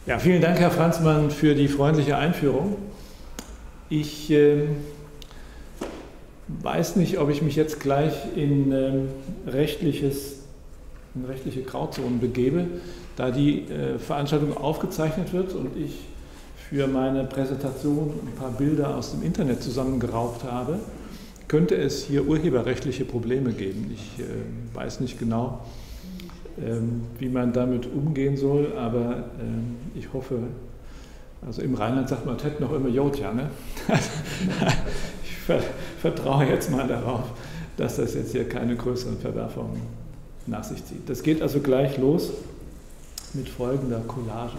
Ja, vielen Dank, Herr Franzmann, für die freundliche Einführung. Ich weiß nicht, ob ich mich jetzt gleich in rechtliche Grauzonen begebe, da die Veranstaltung aufgezeichnet wird und ich für meine Präsentation ein paar Bilder aus dem Internet zusammengeraubt habe, könnte es hier urheberrechtliche Probleme geben. Ich weiß nicht genau, wie man damit umgehen soll, aber ich hoffe, also im Rheinland sagt man, das noch immer Jotja, ne? Ich vertraue jetzt mal darauf, dass das jetzt hier keine größeren Verwerfungen nach sich zieht. Das geht also gleich los mit folgender Collage.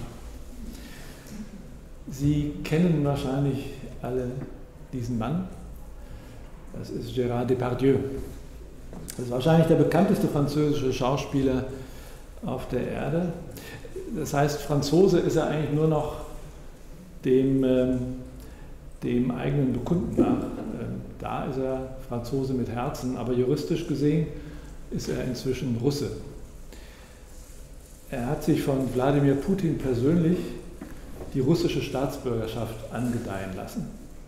Sie kennen wahrscheinlich alle diesen Mann. Das ist Gérard Depardieu. Das ist wahrscheinlich der bekannteste französische Schauspieler auf der Erde. Das heißt, Franzose ist er eigentlich nur noch dem eigenen Bekunden nach. Da ist er Franzose mit Herzen, aber juristisch gesehen ist er inzwischen Russe. Er hat sich von Wladimir Putin persönlich die russische Staatsbürgerschaft angedeihen lassen.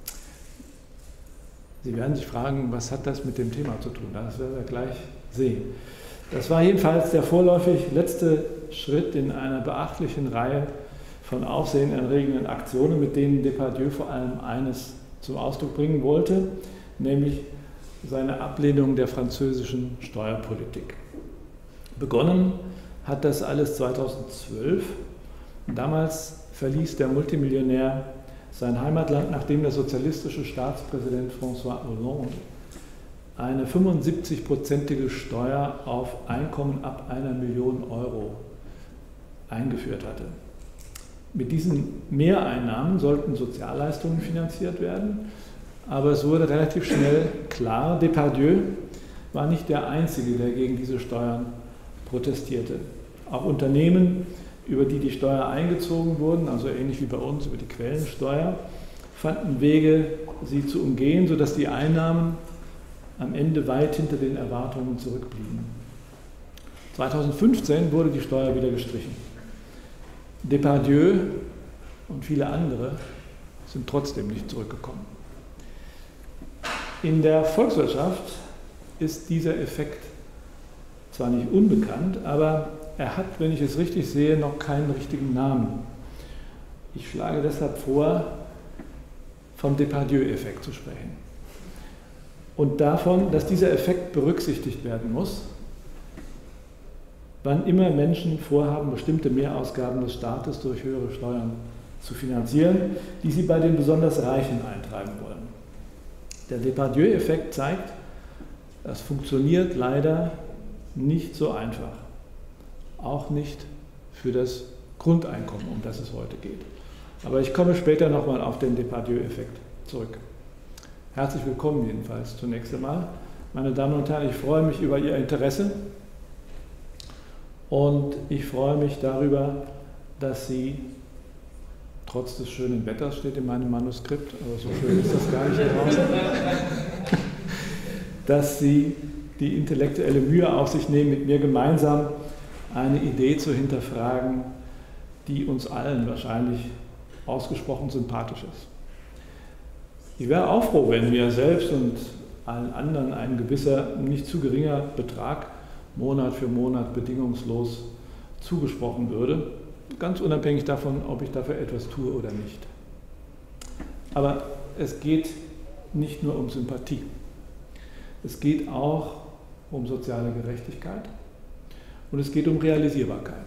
Sie werden sich fragen, was hat das mit dem Thema zu tun? Das werden wir gleich sehen. Das war jedenfalls der vorläufig letzte Schritt in einer beachtlichen Reihe von aufsehenerregenden Aktionen, mit denen Depardieu vor allem eines zum Ausdruck bringen wollte, nämlich seine Ablehnung der französischen Steuerpolitik. Begonnen hat das alles 2012. Damals verließ der Multimillionär sein Heimatland, nachdem der sozialistische Staatspräsident François Hollande eine 75-prozentige Steuer auf Einkommen ab 1 Million Euro eingeführt hatte. Mit diesen Mehreinnahmen sollten Sozialleistungen finanziert werden, aber es wurde relativ schnell klar, Depardieu war nicht der Einzige, der gegen diese Steuern protestierte. Auch Unternehmen, über die die Steuer eingezogen wurden, also ähnlich wie bei uns über die Quellensteuer, fanden Wege, sie zu umgehen, sodass die Einnahmen am Ende weit hinter den Erwartungen zurückblieben. 2015 wurde die Steuer wieder gestrichen. Depardieu und viele andere sind trotzdem nicht zurückgekommen. In der Volkswirtschaft ist dieser Effekt zwar nicht unbekannt, aber er hat, wenn ich es richtig sehe, noch keinen richtigen Namen. Ich schlage deshalb vor, vom Depardieu-Effekt zu sprechen. Und davon, dass dieser Effekt berücksichtigt werden muss, wann immer Menschen vorhaben, bestimmte Mehrausgaben des Staates durch höhere Steuern zu finanzieren, die sie bei den besonders Reichen eintreiben wollen. Der Depardieu-Effekt zeigt, das funktioniert leider nicht so einfach. Auch nicht für das Grundeinkommen, um das es heute geht. Aber ich komme später nochmal auf den Depardieu-Effekt zurück. Herzlich willkommen jedenfalls zunächst einmal. Meine Damen und Herren, ich freue mich über Ihr Interesse und ich freue mich darüber, dass Sie, trotz des schönen Wetters steht in meinem Manuskript, aber so schön ist das gar nicht hier draußen, dass Sie die intellektuelle Mühe auf sich nehmen, mit mir gemeinsam eine Idee zu hinterfragen, die uns allen wahrscheinlich ausgesprochen sympathisch ist. Ich wäre auch froh, wenn mir selbst und allen anderen ein gewisser, nicht zu geringer Betrag Monat für Monat bedingungslos zugesprochen würde, ganz unabhängig davon, ob ich dafür etwas tue oder nicht. Aber es geht nicht nur um Sympathie. Es geht auch um soziale Gerechtigkeit und es geht um Realisierbarkeit.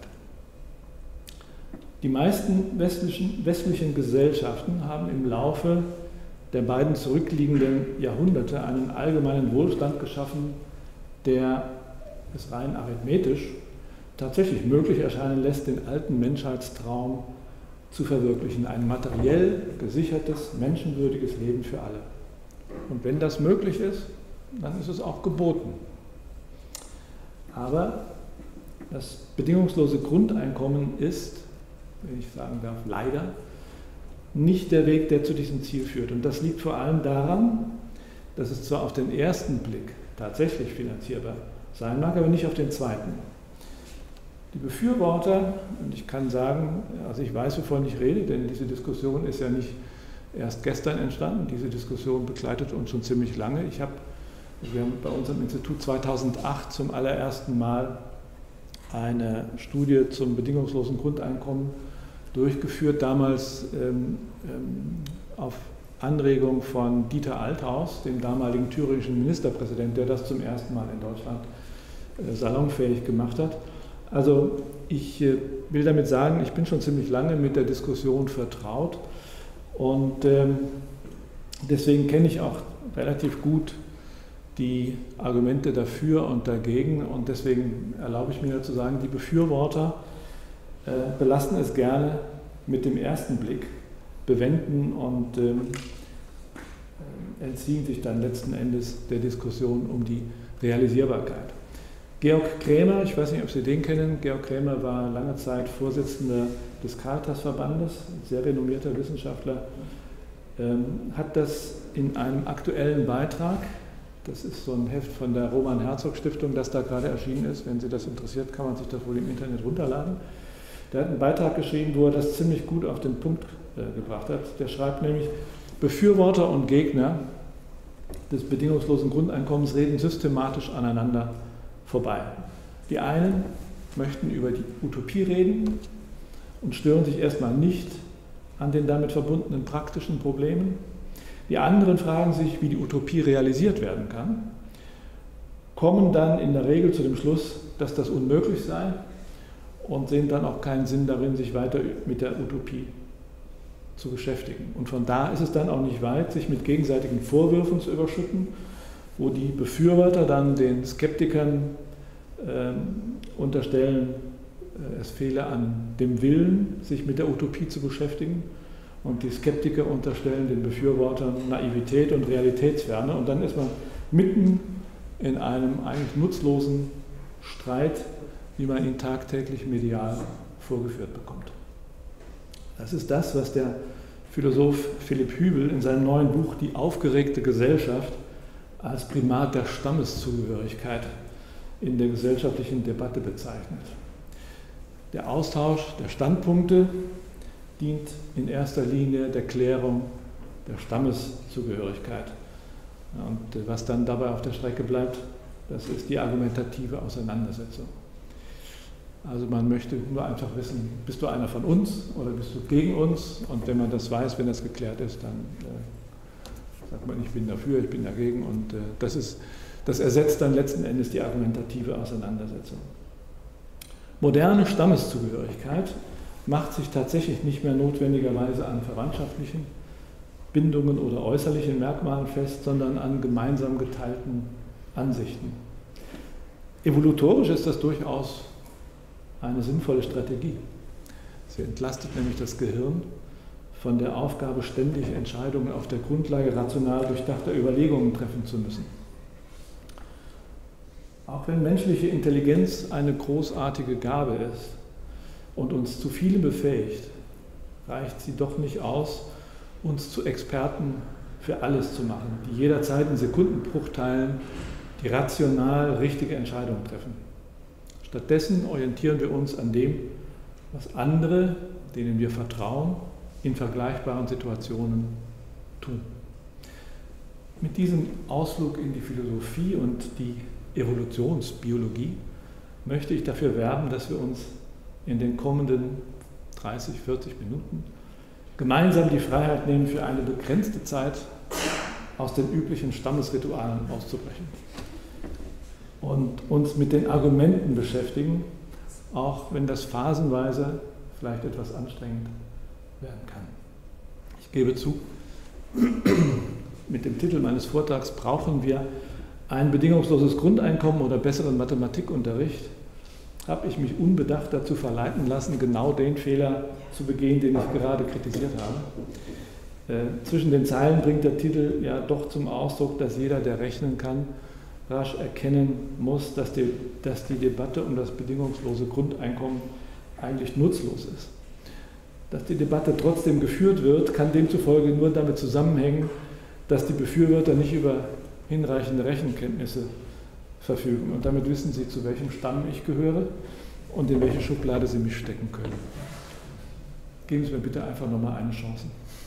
Die meisten westlichen Gesellschaften haben im Laufe der beiden zurückliegenden Jahrhunderte einen allgemeinen Wohlstand geschaffen, der es rein arithmetisch tatsächlich möglich erscheinen lässt, den alten Menschheitstraum zu verwirklichen. Ein materiell gesichertes, menschenwürdiges Leben für alle. Und wenn das möglich ist, dann ist es auch geboten. Aber das bedingungslose Grundeinkommen ist, wenn ich sagen darf, leider nicht der Weg, der zu diesem Ziel führt. Und das liegt vor allem daran, dass es zwar auf den ersten Blick tatsächlich finanzierbar sein mag, aber nicht auf den zweiten. Die Befürworter, und ich kann sagen, also ich weiß, wovon ich rede, denn diese Diskussion ist ja nicht erst gestern entstanden, diese Diskussion begleitet uns schon ziemlich lange. Wir haben bei unserem Institut 2008 zum allerersten Mal eine Studie zum bedingungslosen Grundeinkommen durchgeführt, damals auf Anregung von Dieter Althaus, dem damaligen thüringischen Ministerpräsidenten, der das zum ersten Mal in Deutschland salonfähig gemacht hat. Also ich will damit sagen, ich bin schon ziemlich lange mit der Diskussion vertraut und deswegen kenne ich auch relativ gut die Argumente dafür und dagegen und deswegen erlaube ich mir zu sagen, die Befürworter belasten es gerne mit dem ersten Blick, bewenden und entziehen sich dann letzten Endes der Diskussion um die Realisierbarkeit. Georg Krämer, ich weiß nicht, ob Sie den kennen, Georg Krämer war lange Zeit Vorsitzender des Caritas-Verbandes, sehr renommierter Wissenschaftler, hat das in einem aktuellen Beitrag, das ist so ein Heft von der Roman-Herzog-Stiftung, das da gerade erschienen ist, wenn Sie das interessiert, kann man sich das wohl im Internet runterladen. Der hat einen Beitrag geschrieben, wo er das ziemlich gut auf den Punkt gebracht hat. Der schreibt nämlich, Befürworter und Gegner des bedingungslosen Grundeinkommens reden systematisch aneinander vorbei. Die einen möchten über die Utopie reden und stören sich erstmal nicht an den damit verbundenen praktischen Problemen. Die anderen fragen sich, wie die Utopie realisiert werden kann, kommen dann in der Regel zu dem Schluss, dass das unmöglich sei und sehen dann auch keinen Sinn darin, sich weiter mit der Utopie zu beschäftigen. Und von da ist es dann auch nicht weit, sich mit gegenseitigen Vorwürfen zu überschütten, wo die Befürworter dann den Skeptikern unterstellen, es fehle an dem Willen, sich mit der Utopie zu beschäftigen. Und die Skeptiker unterstellen den Befürwortern Naivität und Realitätsferne. Und dann ist man mitten in einem eigentlich nutzlosen Streit, wie man ihn tagtäglich medial vorgeführt bekommt. Das ist das, was der Philosoph Philipp Hübel in seinem neuen Buch Die aufgeregte Gesellschaft als Primat der Stammeszugehörigkeit in der gesellschaftlichen Debatte bezeichnet. Der Austausch der Standpunkte dient in erster Linie der Klärung der Stammeszugehörigkeit. Und was dann dabei auf der Strecke bleibt, das ist die argumentative Auseinandersetzung. Also man möchte nur einfach wissen, bist du einer von uns oder bist du gegen uns? Und wenn man das weiß, wenn das geklärt ist, dann sagt man, ich bin dafür, ich bin dagegen. Und das ersetzt dann letzten Endes die argumentative Auseinandersetzung. Moderne Stammeszugehörigkeit macht sich tatsächlich nicht mehr notwendigerweise an verwandtschaftlichen Bindungen oder äußerlichen Merkmalen fest, sondern an gemeinsam geteilten Ansichten. Evolutorisch ist das durchaus eine sinnvolle Strategie. Sie entlastet nämlich das Gehirn von der Aufgabe, ständig Entscheidungen auf der Grundlage rational durchdachter Überlegungen treffen zu müssen. Auch wenn menschliche Intelligenz eine großartige Gabe ist und uns zu vielem befähigt, reicht sie doch nicht aus, uns zu Experten für alles zu machen, die jederzeit in Sekundenbruchteilen die rational richtige Entscheidung treffen. Stattdessen orientieren wir uns an dem, was andere, denen wir vertrauen, in vergleichbaren Situationen tun. Mit diesem Ausflug in die Philosophie und die Evolutionsbiologie möchte ich dafür werben, dass wir uns in den kommenden 30, 40 Minuten gemeinsam die Freiheit nehmen, für eine begrenzte Zeit aus den üblichen Stammesritualen auszubrechen und uns mit den Argumenten beschäftigen, auch wenn das phasenweise vielleicht etwas anstrengend werden kann. Ich gebe zu, mit dem Titel meines Vortrags brauchen wir ein bedingungsloses Grundeinkommen oder besseren Mathematikunterricht, habe ich mich unbedacht dazu verleiten lassen, genau den Fehler zu begehen, den ich gerade kritisiert habe. Zwischen den Zeilen bringt der Titel ja doch zum Ausdruck, dass jeder, der rechnen kann, rasch erkennen muss, dass die Debatte um das bedingungslose Grundeinkommen eigentlich nutzlos ist. Dass die Debatte trotzdem geführt wird, kann demzufolge nur damit zusammenhängen, dass die Befürworter nicht über hinreichende Rechenkenntnisse verfügen. Und damit wissen Sie, zu welchem Stamm ich gehöre. und in welche Schublade Sie mich stecken können. Geben Sie mir bitte einfach nochmal eine Chance.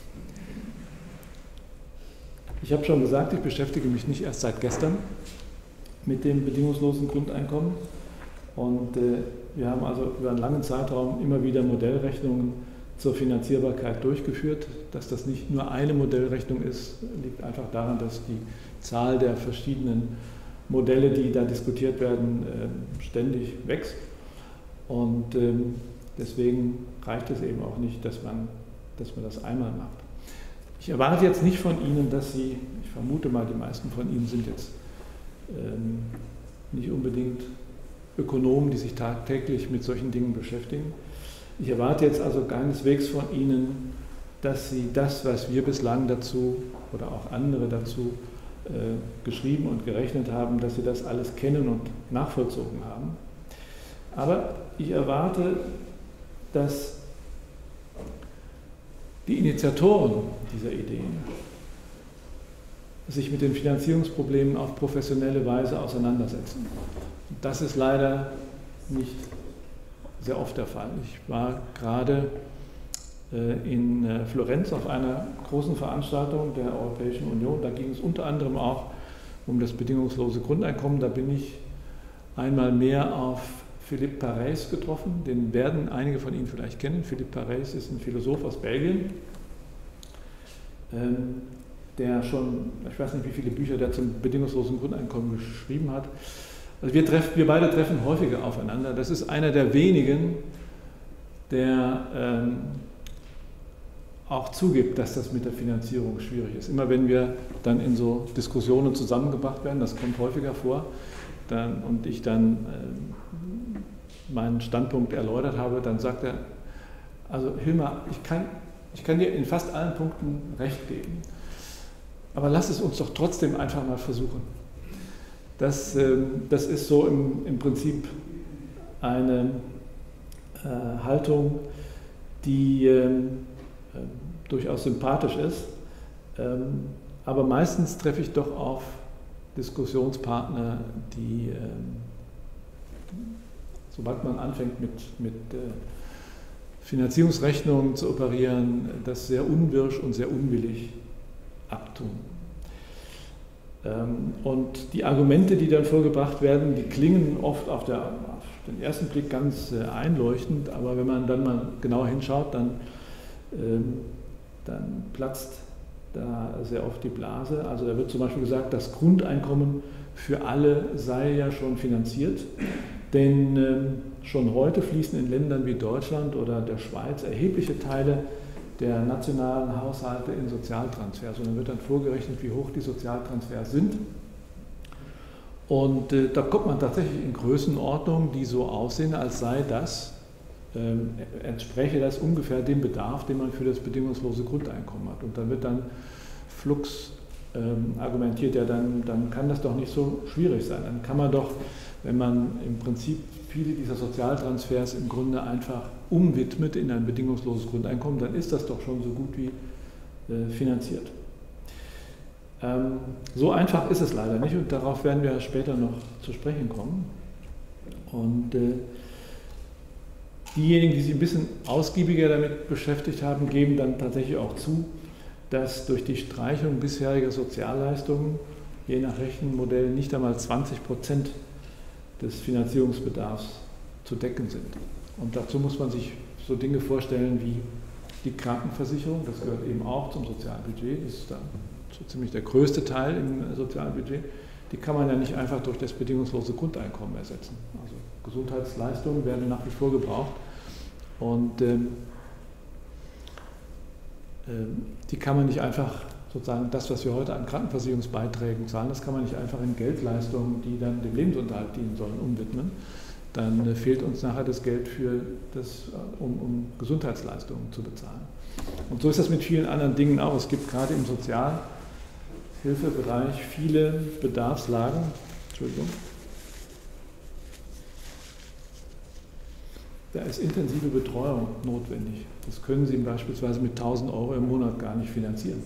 Ich habe schon gesagt, ich beschäftige mich nicht erst seit gestern mit dem bedingungslosen Grundeinkommen. Und wir haben also über einen langen Zeitraum immer wieder Modellrechnungen zur Finanzierbarkeit durchgeführt. Dass das nicht nur eine Modellrechnung ist, liegt einfach daran, dass die Zahl der verschiedenen Modelle, die da diskutiert werden, ständig wächst. Und deswegen reicht es eben auch nicht, dass man das einmal macht. Ich erwarte jetzt nicht von Ihnen, dass Sie, ich vermute mal, die meisten von Ihnen sind jetzt nicht unbedingt Ökonomen, die sich tagtäglich mit solchen Dingen beschäftigen. Ich erwarte jetzt also keineswegs von Ihnen, dass Sie das, was wir bislang dazu oder auch andere dazu geschrieben und gerechnet haben, dass Sie das alles kennen und nachvollzogen haben. Aber ich erwarte, dass die Initiatoren dieser Ideen sich mit den Finanzierungsproblemen auf professionelle Weise auseinandersetzen. Das ist leider nicht sehr oft der Fall. Ich war gerade in Florenz auf einer großen Veranstaltung der Europäischen Union. Da ging es unter anderem auch um das bedingungslose Grundeinkommen. Da bin ich einmal mehr auf Philippe Parijs getroffen. Den werden einige von Ihnen vielleicht kennen. Philippe Parijs ist ein Philosoph aus Belgien, der schon, ich weiß nicht, wie viele Bücher der zum bedingungslosen Grundeinkommen geschrieben hat. Also wir beide treffen häufiger aufeinander. Das ist einer der wenigen, der auch zugibt, dass das mit der Finanzierung schwierig ist. Immer wenn wir dann in so Diskussionen zusammengebracht werden, das kommt häufiger vor, und ich dann meinen Standpunkt erläutert habe, dann sagt er, also Hilmar, ich kann dir in fast allen Punkten recht geben, aber lass es uns doch trotzdem einfach mal versuchen. Das ist so im Prinzip eine Haltung, die durchaus sympathisch ist, aber meistens treffe ich doch auf Diskussionspartner, die, sobald man anfängt mit Finanzierungsrechnungen zu operieren, das sehr unwirsch und sehr unwillig abtun. Und die Argumente, die dann vorgebracht werden, die klingen oft auf den ersten Blick ganz einleuchtend, aber wenn man dann mal genauer hinschaut, dann platzt da sehr oft die Blase. Also da wird zum Beispiel gesagt, das Grundeinkommen für alle sei ja schon finanziert, denn schon heute fließen in Ländern wie Deutschland oder der Schweiz erhebliche Teile der nationalen Haushalte in Sozialtransfers. Und dann wird dann vorgerechnet, wie hoch die Sozialtransfers sind. Und da kommt man tatsächlich in Größenordnungen, die so aussehen, als sei das, entspräche das ungefähr dem Bedarf, den man für das bedingungslose Grundeinkommen hat. Und dann wird dann flugs argumentiert, ja, dann kann das doch nicht so schwierig sein. Dann kann man doch, wenn man im Prinzip viele dieser Sozialtransfers im Grunde einfach umwidmet in ein bedingungsloses Grundeinkommen, dann ist das doch schon so gut wie finanziert. So einfach ist es leider nicht und darauf werden wir später noch zu sprechen kommen. Und diejenigen, die sich ein bisschen ausgiebiger damit beschäftigt haben, geben dann tatsächlich auch zu, dass durch die Streichung bisheriger Sozialleistungen je nach Rechenmodell nicht einmal 20% des Finanzierungsbedarfs zu decken sind. Und dazu muss man sich so Dinge vorstellen wie die Krankenversicherung, das gehört eben auch zum Sozialbudget, das ist da so ziemlich der größte Teil im Sozialbudget, die kann man ja nicht einfach durch das bedingungslose Grundeinkommen ersetzen. Also Gesundheitsleistungen werden nach wie vor gebraucht und die kann man nicht einfach, sozusagen das, was wir heute an Krankenversicherungsbeiträgen zahlen, das kann man nicht einfach in Geldleistungen, die dann dem Lebensunterhalt dienen sollen, umwidmen. Dann fehlt uns nachher das Geld um Gesundheitsleistungen zu bezahlen. Und so ist das mit vielen anderen Dingen auch. Es gibt gerade im Sozialhilfebereich viele Bedarfslagen. Entschuldigung. Da ist intensive Betreuung notwendig. Das können Sie beispielsweise mit 1.000 € im Monat gar nicht finanzieren.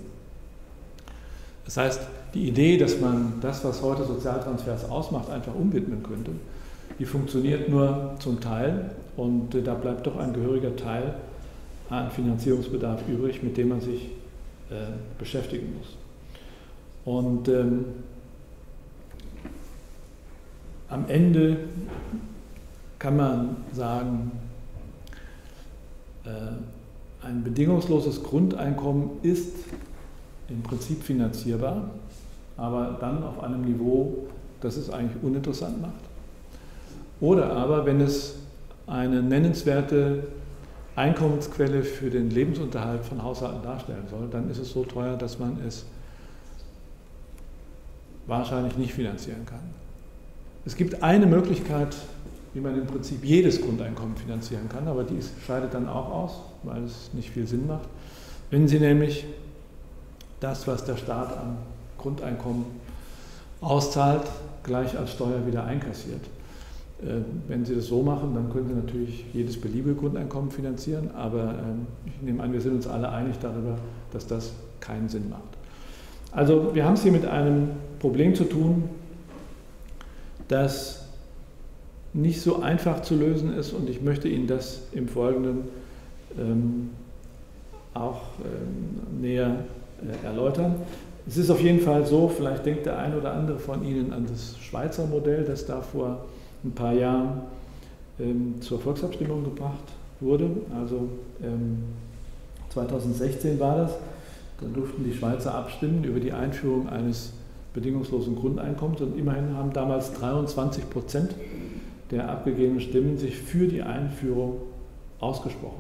Das heißt, die Idee, dass man das, was heute Sozialtransfers ausmacht, einfach umwidmen könnte, die funktioniert nur zum Teil und da bleibt doch ein gehöriger Teil an Finanzierungsbedarf übrig, mit dem man sich beschäftigen muss. Und am Ende kann man sagen, ein bedingungsloses Grundeinkommen ist im Prinzip finanzierbar, aber dann auf einem Niveau, das es eigentlich uninteressant macht. Oder aber, wenn es eine nennenswerte Einkommensquelle für den Lebensunterhalt von Haushalten darstellen soll, dann ist es so teuer, dass man es wahrscheinlich nicht finanzieren kann. Es gibt eine Möglichkeit, wie man im Prinzip jedes Grundeinkommen finanzieren kann, aber die scheidet dann auch aus, weil es nicht viel Sinn macht. Wenn Sie nämlich das, was der Staat an Grundeinkommen auszahlt, gleich als Steuer wieder einkassiert. Wenn Sie das so machen, dann können Sie natürlich jedes beliebige Grundeinkommen finanzieren, aber ich nehme an, wir sind uns alle einig darüber, dass das keinen Sinn macht. Also wir haben es hier mit einem Problem zu tun, das nicht so einfach zu lösen ist und ich möchte Ihnen das im Folgenden auch näher erläutern. Es ist auf jeden Fall so, vielleicht denkt der eine oder andere von Ihnen an das Schweizer Modell, das da vor ein paar Jahren zur Volksabstimmung gebracht wurde. Also 2016 war das. Da durften die Schweizer abstimmen über die Einführung eines bedingungslosen Grundeinkommens und immerhin haben damals 23% der abgegebenen Stimmen sich für die Einführung ausgesprochen.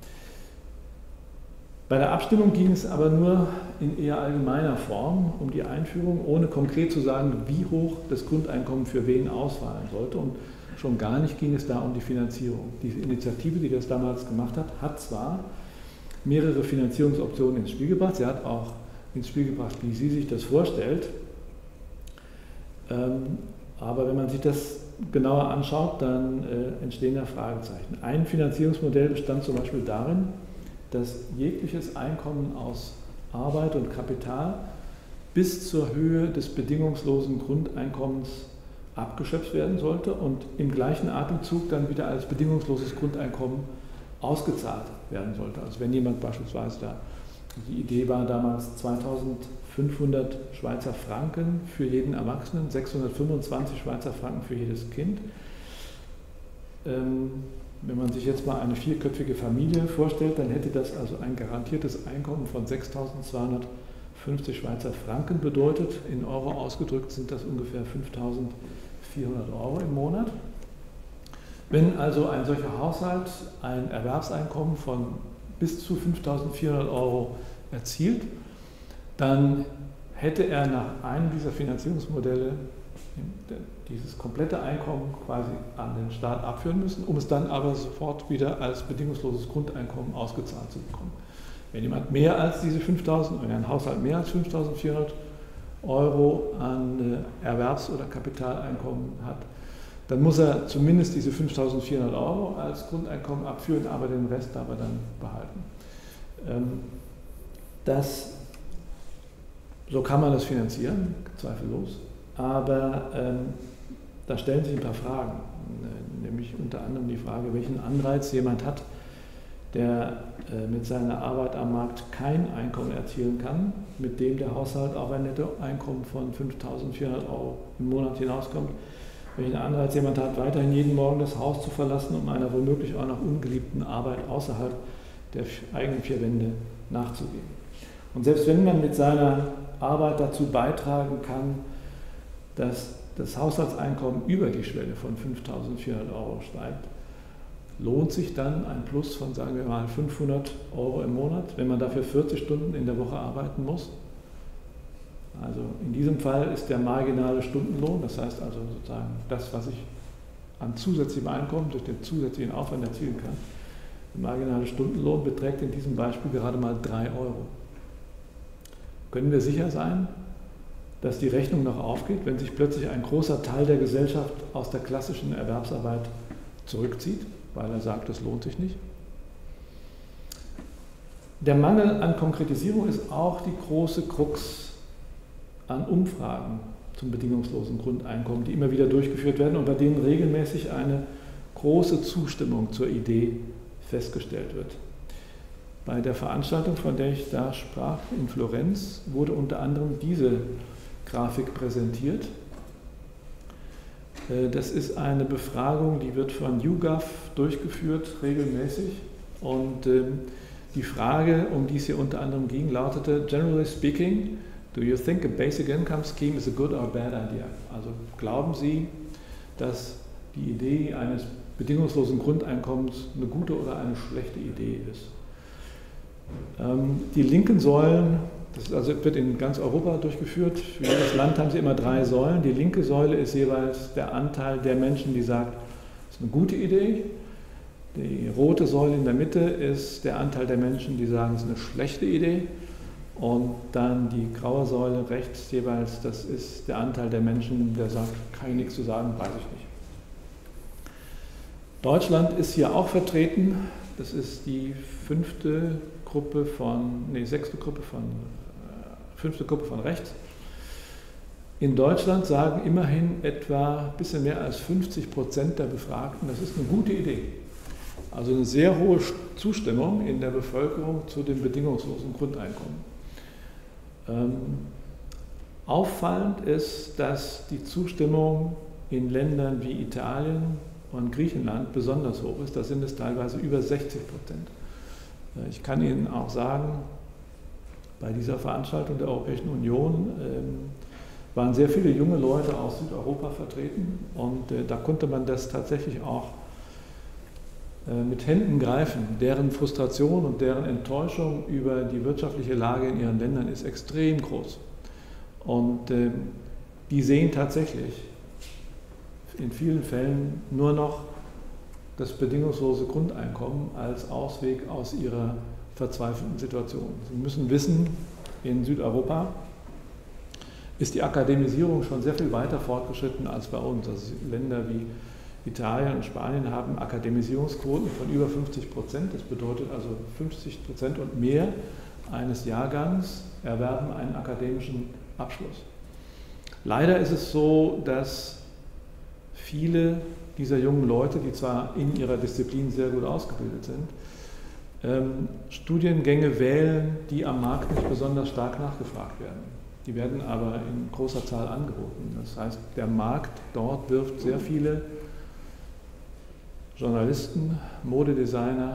Bei der Abstimmung ging es aber nur in eher allgemeiner Form um die Einführung, ohne konkret zu sagen, wie hoch das Grundeinkommen für wen ausfallen sollte. Und schon gar nicht ging es da um die Finanzierung. Diese Initiative, die das damals gemacht hat, hat zwar mehrere Finanzierungsoptionen ins Spiel gebracht, sie hat auch ins Spiel gebracht, wie sie sich das vorstellt. Aber wenn man sich das genauer anschaut, dann entstehen da Fragezeichen. Ein Finanzierungsmodell bestand zum Beispiel darin, dass jegliches Einkommen aus Arbeit und Kapital bis zur Höhe des bedingungslosen Grundeinkommens abgeschöpft werden sollte und im gleichen Atemzug dann wieder als bedingungsloses Grundeinkommen ausgezahlt werden sollte. Also wenn jemand beispielsweise die Idee war damals 2.500 Schweizer Franken für jeden Erwachsenen, 625 Schweizer Franken für jedes Kind. Wenn man sich jetzt mal eine vierköpfige Familie vorstellt, dann hätte das also ein garantiertes Einkommen von 6.250 Schweizer Franken bedeutet. In Euro ausgedrückt sind das ungefähr 5.400 Euro im Monat. Wenn also ein solcher Haushalt ein Erwerbseinkommen von bis zu 5.400 Euro erzielt, dann hätte er nach einem dieser Finanzierungsmodelle dieses komplette Einkommen quasi an den Staat abführen müssen, um es dann aber sofort wieder als bedingungsloses Grundeinkommen ausgezahlt zu bekommen. Wenn jemand mehr als diese 5.000, wenn ein Haushalt mehr als 5.400 Euro an Erwerbs- oder Kapitaleinkommen hat, dann muss er zumindest diese 5.400 Euro als Grundeinkommen abführen, aber den Rest darf er dann behalten. So kann man das finanzieren, zweifellos, aber da stellen sich ein paar Fragen, nämlich unter anderem die Frage, welchen Anreiz jemand hat, der mit seiner Arbeit am Markt kein Einkommen erzielen kann, mit dem der Haushalt auf ein Nettoeinkommen von 5.400 Euro im Monat hinauskommt, welchen Anreiz jemand hat, weiterhin jeden Morgen das Haus zu verlassen, um einer womöglich auch noch ungeliebten Arbeit außerhalb der eigenen vier Wände nachzugehen. Und selbst wenn man mit seiner Arbeit dazu beitragen kann, dass das Haushaltseinkommen über die Schwelle von 5.400 Euro steigt, lohnt sich dann ein Plus von, sagen wir mal, 500 Euro im Monat, wenn man dafür 40 Stunden in der Woche arbeiten muss? Also in diesem Fall ist der marginale Stundenlohn, das heißt also sozusagen das, was ich an zusätzlichem Einkommen durch den zusätzlichen Aufwand erzielen kann, der marginale Stundenlohn beträgt in diesem Beispiel gerade mal 3 Euro. Können wir sicher sein, dass die Rechnung noch aufgeht, wenn sich plötzlich ein großer Teil der Gesellschaft aus der klassischen Erwerbsarbeit zurückzieht, weil er sagt, das lohnt sich nicht? Der Mangel an Konkretisierung ist auch die große Krux an Umfragen, zum bedingungslosen Grundeinkommen, die immer wieder durchgeführt werden und bei denen regelmäßig eine große Zustimmung zur Idee festgestellt wird. Bei der Veranstaltung, von der ich da sprach, in Florenz, wurde unter anderem diese Grafik präsentiert. Das ist eine Befragung, die wird von YouGov durchgeführt, regelmäßig. Und die Frage, um die es hier unter anderem ging, lautete: Generally speaking, do you think a basic income scheme is a good or bad idea? Also glauben Sie, dass die Idee eines bedingungslosen Grundeinkommens eine gute oder eine schlechte Idee ist? Die linken Säulen, das wird in ganz Europa durchgeführt, für jedes Land haben sie immer 3 Säulen. Die linke Säule ist jeweils der Anteil der Menschen, die sagt, das ist eine gute Idee. Die rote Säule in der Mitte ist der Anteil der Menschen, die sagen, es ist eine schlechte Idee. Und dann die graue Säule rechts jeweils, das ist der Anteil der Menschen, der sagt, kann ich nichts zu sagen, weiß ich nicht. Deutschland ist hier auch vertreten. Das ist die fünfte Gruppe von rechts. In Deutschland sagen immerhin etwa ein bisschen mehr als 50% der Befragten, das ist eine gute Idee. Also eine sehr hohe Zustimmung in der Bevölkerung zu dem bedingungslosen Grundeinkommen. Auffallend ist, dass die Zustimmung in Ländern wie Italien und Griechenland besonders hoch ist. Da sind es teilweise über 60%. Ich kann Ihnen auch sagen, bei dieser Veranstaltung der Europäischen Union waren sehr viele junge Leute aus Südeuropa vertreten und da konnte man das tatsächlich auch mit Händen greifen. Deren Frustration und deren Enttäuschung über die wirtschaftliche Lage in ihren Ländern ist extrem groß. Und die sehen tatsächlich in vielen Fällen nur noch das bedingungslose Grundeinkommen als Ausweg aus ihrer verzweifelten Situation. Sie müssen wissen, in Südeuropa ist die Akademisierung schon sehr viel weiter fortgeschritten als bei uns. Also Länder wie Italien und Spanien haben Akademisierungsquoten von über 50%. Das bedeutet also 50% und mehr eines Jahrgangs erwerben einen akademischen Abschluss. Leider ist es so, dass viele dieser jungen Leute, die zwar in ihrer Disziplin sehr gut ausgebildet sind, Studiengänge wählen, die am Markt nicht besonders stark nachgefragt werden. Die werden aber in großer Zahl angeboten. Das heißt, der Markt dort wirft sehr viele Journalisten, Modedesigner,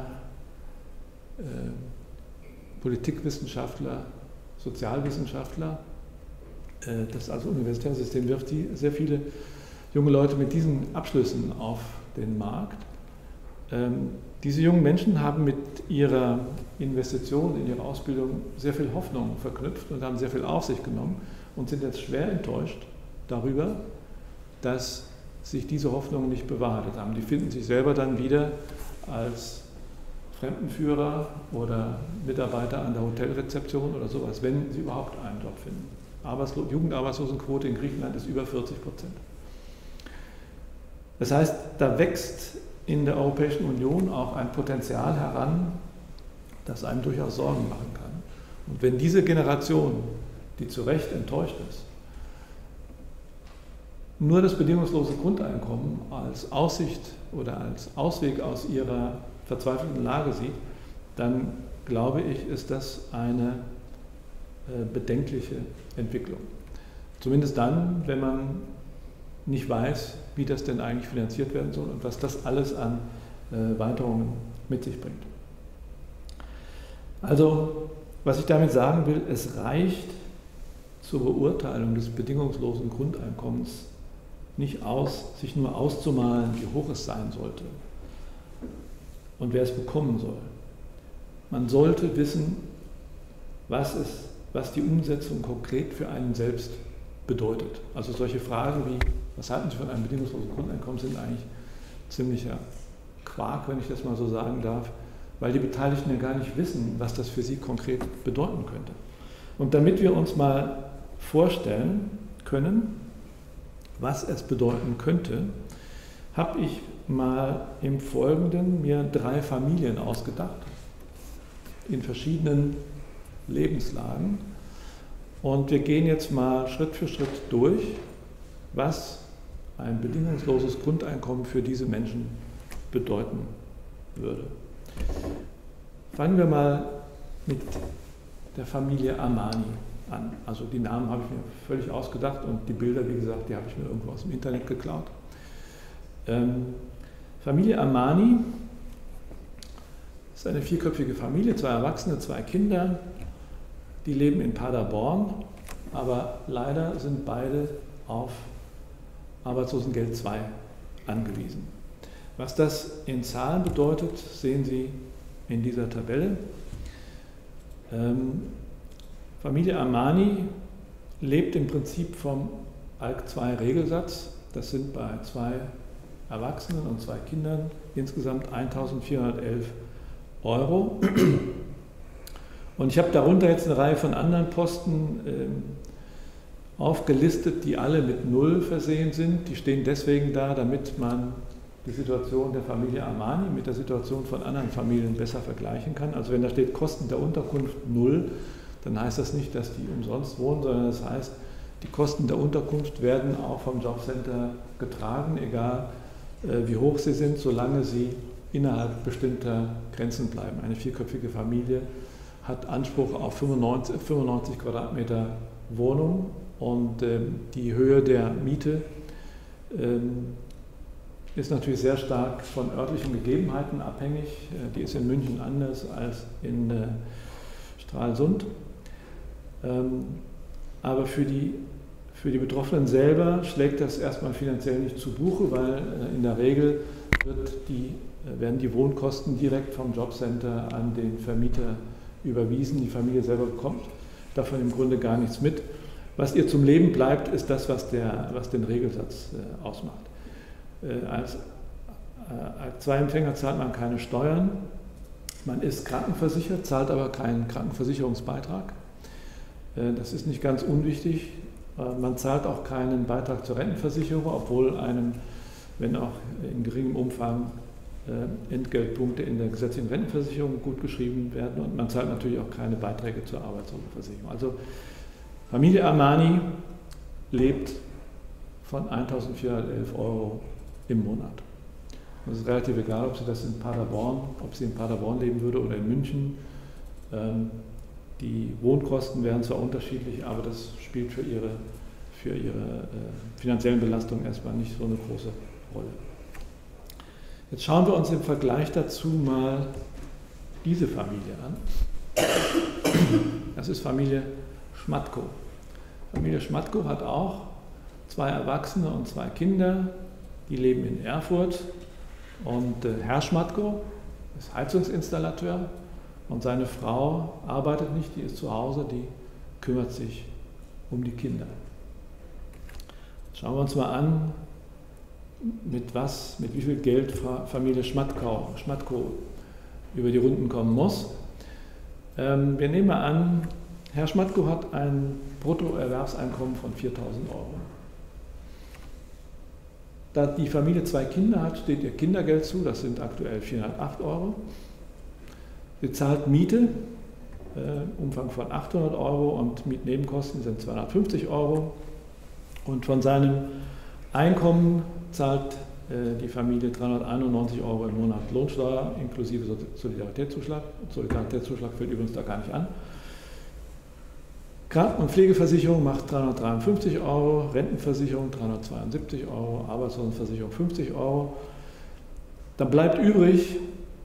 Politikwissenschaftler, Sozialwissenschaftler, das also universitäre System wirft sehr viele junge Leute mit diesen Abschlüssen auf den Markt. Diese jungen Menschen haben mit ihrer Investition in ihre Ausbildung sehr viel Hoffnung verknüpft und haben sehr viel auf sich genommen und sind jetzt schwer enttäuscht darüber, dass sich diese Hoffnungen nicht bewahrheitet haben. Die finden sich selber dann wieder als Fremdenführer oder Mitarbeiter an der Hotelrezeption oder sowas, wenn sie überhaupt einen Job finden. Jugendarbeitslosenquote in Griechenland ist über 40%. Das heißt, da wächst in der Europäischen Union auch ein Potenzial heran, das einem durchaus Sorgen machen kann. Und wenn diese Generation, die zu Recht enttäuscht ist, nur das bedingungslose Grundeinkommen als Aussicht oder als Ausweg aus ihrer verzweifelten Lage sieht, dann glaube ich, ist das eine bedenkliche Entwicklung. Zumindest dann, wenn man nicht weiß, wie das denn eigentlich finanziert werden soll und was das alles an Weiterungen mit sich bringt. Also, was ich damit sagen will, es reicht zur Beurteilung des bedingungslosen Grundeinkommens nicht aus, sich nur auszumalen, wie hoch es sein sollte und wer es bekommen soll. Man sollte wissen, was die Umsetzung konkret für einen selbst bedeutet. Also solche Fragen wie, was halten Sie von einem bedingungslosen Grundeinkommen, sind eigentlich ziemlicher Quark, wenn ich das mal so sagen darf, weil die Beteiligten ja gar nicht wissen, was das für sie konkret bedeuten könnte. Und damit wir uns mal vorstellen können, was es bedeuten könnte, habe ich mal im Folgenden mir 3 Familien ausgedacht, in verschiedenen Lebenslagen. Und wir gehen jetzt mal Schritt für Schritt durch, was ein bedingungsloses Grundeinkommen für diese Menschen bedeuten würde. Fangen wir mal mit der Familie Armani an. Also die Namen habe ich mir völlig ausgedacht und die Bilder, wie gesagt, die habe ich mir irgendwo aus dem Internet geklaut. Familie Armani ist eine vierköpfige Familie, 2 Erwachsene, 2 Kinder. Die leben in Paderborn, aber leider sind beide auf Arbeitslosengeld 2 angewiesen. Was das in Zahlen bedeutet, sehen Sie in dieser Tabelle. Familie Armani lebt im Prinzip vom ALK-II-Regelsatz. Das sind bei 2 Erwachsenen und 2 Kindern insgesamt 1.411 €. Und ich habe darunter jetzt eine Reihe von anderen Posten aufgelistet, die alle mit 0 versehen sind. Die stehen deswegen da, damit man die Situation der Familie Armani mit der Situation von anderen Familien besser vergleichen kann. Also wenn da steht Kosten der Unterkunft 0, dann heißt das nicht, dass die umsonst wohnen, sondern das heißt, die Kosten der Unterkunft werden auch vom Jobcenter getragen, egal wie hoch sie sind, solange sie innerhalb bestimmter Grenzen bleiben. Eine vierköpfige Familie hat Anspruch auf 95 Quadratmeter Wohnung und die Höhe der Miete ist natürlich sehr stark von örtlichen Gegebenheiten abhängig. Die ist in München anders als in Stralsund. Aber für die Betroffenen selber schlägt das erstmal finanziell nicht zu Buche, weil in der Regel werden die Wohnkosten direkt vom Jobcenter an den Vermieter überwiesen. Die Familie selber bekommt davon im Grunde gar nichts mit. Was ihr zum Leben bleibt, ist das, was den Regelsatz ausmacht. Als ALK-II-Empfänger zahlt man keine Steuern, man ist krankenversichert, zahlt aber keinen Krankenversicherungsbeitrag. Das ist nicht ganz unwichtig. Man zahlt auch keinen Beitrag zur Rentenversicherung, obwohl einem, wenn auch in geringem Umfang, Entgeltpunkte in der gesetzlichen Rentenversicherung gutgeschrieben werden. Und man zahlt natürlich auch keine Beiträge zur Arbeitslosenversicherung. Also Familie Armani lebt von 1.411 € im Monat. Und es ist relativ egal, ob sie in Paderborn leben würde oder in München. Die Wohnkosten wären zwar unterschiedlich, aber das spielt für ihre finanziellen Belastungen erstmal nicht so eine große Rolle. Jetzt schauen wir uns im Vergleich dazu mal diese Familie an. Das ist Familie Schmatko. Familie Schmatko hat auch 2 Erwachsene und 2 Kinder, die leben in Erfurt. Und Herr Schmatko ist Heizungsinstallateur und seine Frau arbeitet nicht, die ist zu Hause, die kümmert sich um die Kinder. Schauen wir uns mal an, mit wie viel Geld Familie Schmatko über die Runden kommen muss. Wir nehmen mal an, Herr Schmatko hat ein Bruttoerwerbseinkommen von 4.000 €. Da die Familie 2 Kinder hat, steht ihr Kindergeld zu, das sind aktuell 408 €. Sie zahlt Miete, Umfang von 800 € und Mietnebenkosten sind 250 €. Und von seinem Einkommen zahlt die Familie 391 € im Monat Lohnsteuer inklusive Solidaritätszuschlag. Solidaritätszuschlag fällt übrigens da gar nicht an. Kranken- und Pflegeversicherung macht 353 €, Rentenversicherung 372 €, Arbeitslosenversicherung 50 €. Dann bleibt übrig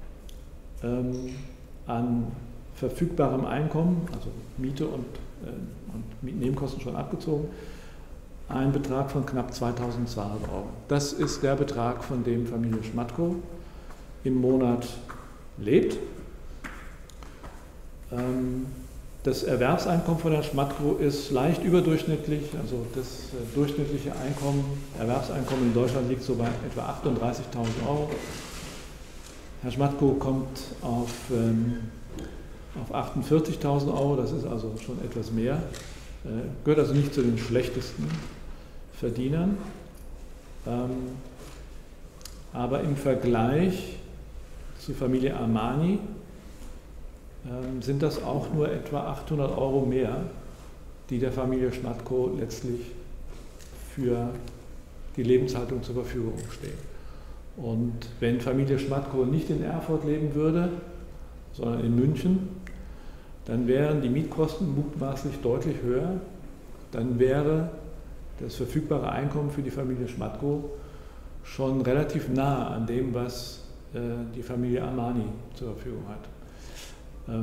an verfügbarem Einkommen, also Miete und Mietnebenkosten schon abgezogen, ein Betrag von knapp 2.200 €. Das ist der Betrag, von dem Familie Schmatko im Monat lebt. Das Erwerbseinkommen von Herrn Schmatko ist leicht überdurchschnittlich, also das durchschnittliche Erwerbseinkommen in Deutschland liegt so bei etwa 38.000 €. Herr Schmatko kommt auf 48.000 €, das ist also schon etwas mehr, gehört also nicht zu den schlechtesten Verdienern, aber im Vergleich zur Familie Armani sind das auch nur etwa 800 € mehr, die der Familie Schmatkow letztlich für die Lebenshaltung zur Verfügung stehen. Und wenn Familie Schmatkow nicht in Erfurt leben würde, sondern in München, dann wären die Mietkosten mutmaßlich deutlich höher. Dann wäre das verfügbare Einkommen für die Familie Schmatkow schon relativ nah an dem, was die Familie Armani zur Verfügung hat.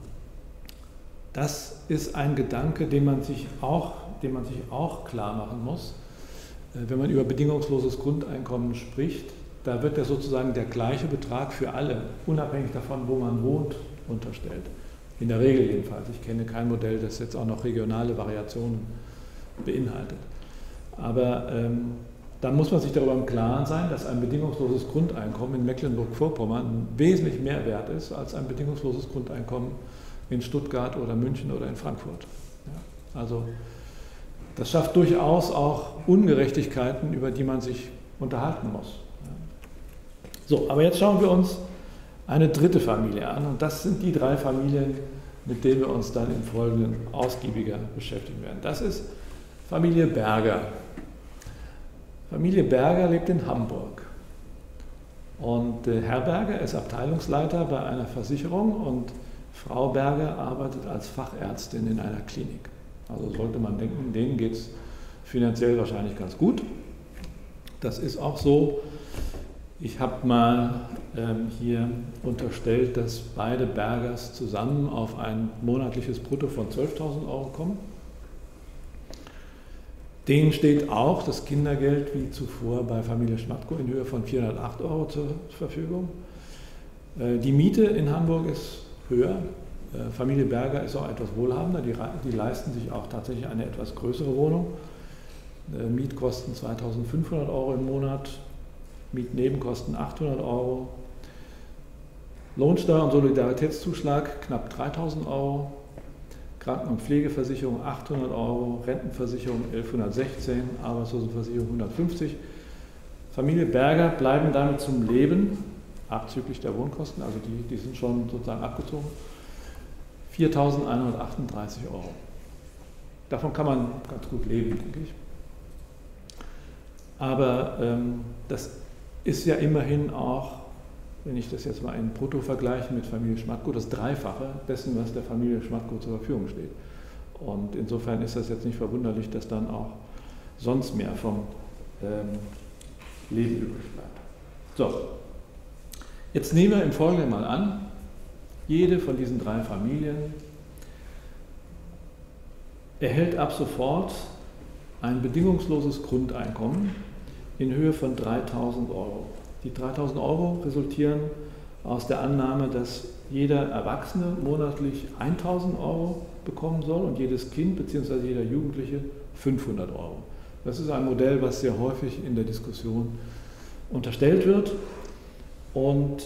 Das ist ein Gedanke, den man sich auch klar machen muss, wenn man über bedingungsloses Grundeinkommen spricht. Da wird ja sozusagen der gleiche Betrag für alle, unabhängig davon, wo man wohnt, unterstellt. In der Regel jedenfalls. Ich kenne kein Modell, das jetzt auch noch regionale Variationen beinhaltet. Aber da muss man sich darüber im Klaren sein, dass ein bedingungsloses Grundeinkommen in Mecklenburg-Vorpommern wesentlich mehr wert ist als ein bedingungsloses Grundeinkommen in Stuttgart oder München oder in Frankfurt. Ja, also das schafft durchaus auch Ungerechtigkeiten, über die man sich unterhalten muss. Ja. So, aber jetzt schauen wir uns eine dritte Familie an und das sind die drei Familien, mit denen wir uns dann im Folgenden ausgiebiger beschäftigen werden. Das ist Familie Berger. Familie Berger lebt in Hamburg und Herr Berger ist Abteilungsleiter bei einer Versicherung und Frau Berger arbeitet als Fachärztin in einer Klinik. Also sollte man denken, denen geht es finanziell wahrscheinlich ganz gut. Das ist auch so. Ich habe mal hier unterstellt, dass beide Bergers zusammen auf ein monatliches Brutto von 12.000 Euro kommen. Denen steht auch das Kindergeld wie zuvor bei Familie Schmatkow in Höhe von 408 Euro zur Verfügung. Die Miete in Hamburg ist höher. Familie Berger ist auch etwas wohlhabender. Die leisten sich auch tatsächlich eine etwas größere Wohnung. Mietkosten 2.500 Euro im Monat, Mietnebenkosten 800 Euro, Lohnsteuer und Solidaritätszuschlag knapp 3.000 Euro. Kranken- und Pflegeversicherung 800 Euro, Rentenversicherung 1116, Arbeitslosenversicherung 150. Familie Berger bleiben damit zum Leben, abzüglich der Wohnkosten, also die sind schon sozusagen abgezogen, 4.138 Euro. Davon kann man ganz gut leben, denke ich. Aber das ist ja immerhin auch, wenn ich das jetzt mal in Brutto vergleiche mit Familie Schmatkow, das Dreifache dessen, was der Familie Schmatkow zur Verfügung steht. Und insofern ist das jetzt nicht verwunderlich, dass dann auch sonst mehr vom Leben übrig bleibt. So, jetzt nehmen wir im Folgenden mal an, jede von diesen drei Familien erhält ab sofort ein bedingungsloses Grundeinkommen in Höhe von 3.000 Euro. Die 3.000 Euro resultieren aus der Annahme, dass jeder Erwachsene monatlich 1.000 Euro bekommen soll und jedes Kind bzw. jeder Jugendliche 500 Euro. Das ist ein Modell, was sehr häufig in der Diskussion unterstellt wird. Und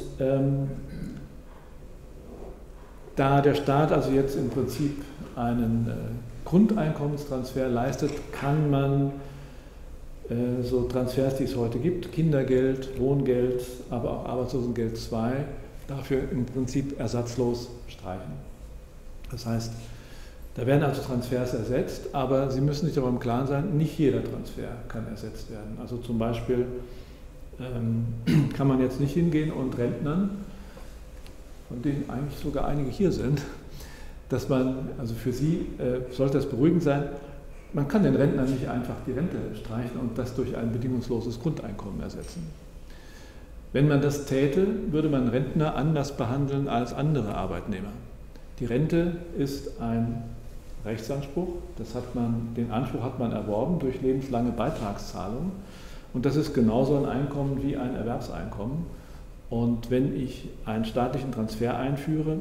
da der Staat also jetzt im Prinzip einen Grundeinkommenstransfer leistet, kann man so Transfers, die es heute gibt, Kindergeld, Wohngeld, aber auch Arbeitslosengeld 2, dafür im Prinzip ersatzlos streichen. Das heißt, da werden also Transfers ersetzt, aber Sie müssen sich darüber im Klaren sein, nicht jeder Transfer kann ersetzt werden. Also zum Beispiel kann man jetzt nicht hingehen und Rentnern, von denen eigentlich sogar einige hier sind, dass man, also für sie sollte das beruhigend sein, man kann den Rentnern nicht einfach die Rente streichen und das durch ein bedingungsloses Grundeinkommen ersetzen. Wenn man das täte, würde man Rentner anders behandeln als andere Arbeitnehmer. Die Rente ist ein Rechtsanspruch, den Anspruch hat man erworben durch lebenslange Beitragszahlung und das ist genauso ein Einkommen wie ein Erwerbseinkommen. Und wenn ich einen staatlichen Transfer einführe,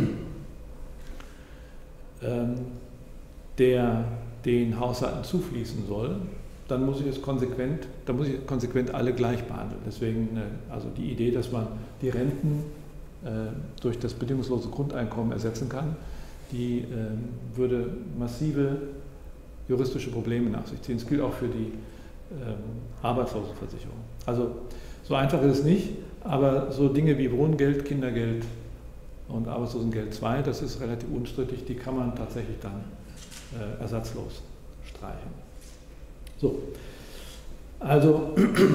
der den Haushalten zufließen soll, dann muss ich konsequent alle gleich behandeln. Deswegen also die Idee, dass man die Renten durch das bedingungslose Grundeinkommen ersetzen kann, die würde massive juristische Probleme nach sich ziehen. Das gilt auch für die Arbeitslosenversicherung. Also so einfach ist es nicht, aber so Dinge wie Wohngeld, Kindergeld und Arbeitslosengeld 2, das ist relativ unstrittig, die kann man tatsächlich dann ersatzlos streichen. So, also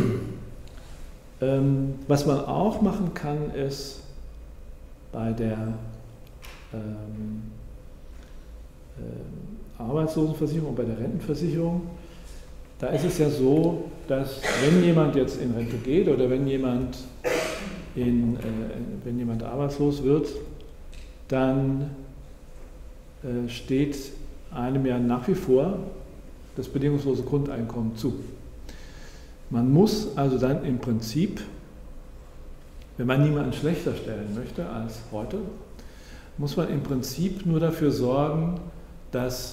was man auch machen kann, ist bei der Arbeitslosenversicherung und bei der Rentenversicherung, da ist es ja so, dass wenn jemand jetzt in Rente geht oder wenn jemand arbeitslos wird, dann steht einem ja nach wie vor das bedingungslose Grundeinkommen zu. Man muss also dann im Prinzip, wenn man niemanden schlechter stellen möchte als heute, muss man im Prinzip nur dafür sorgen, dass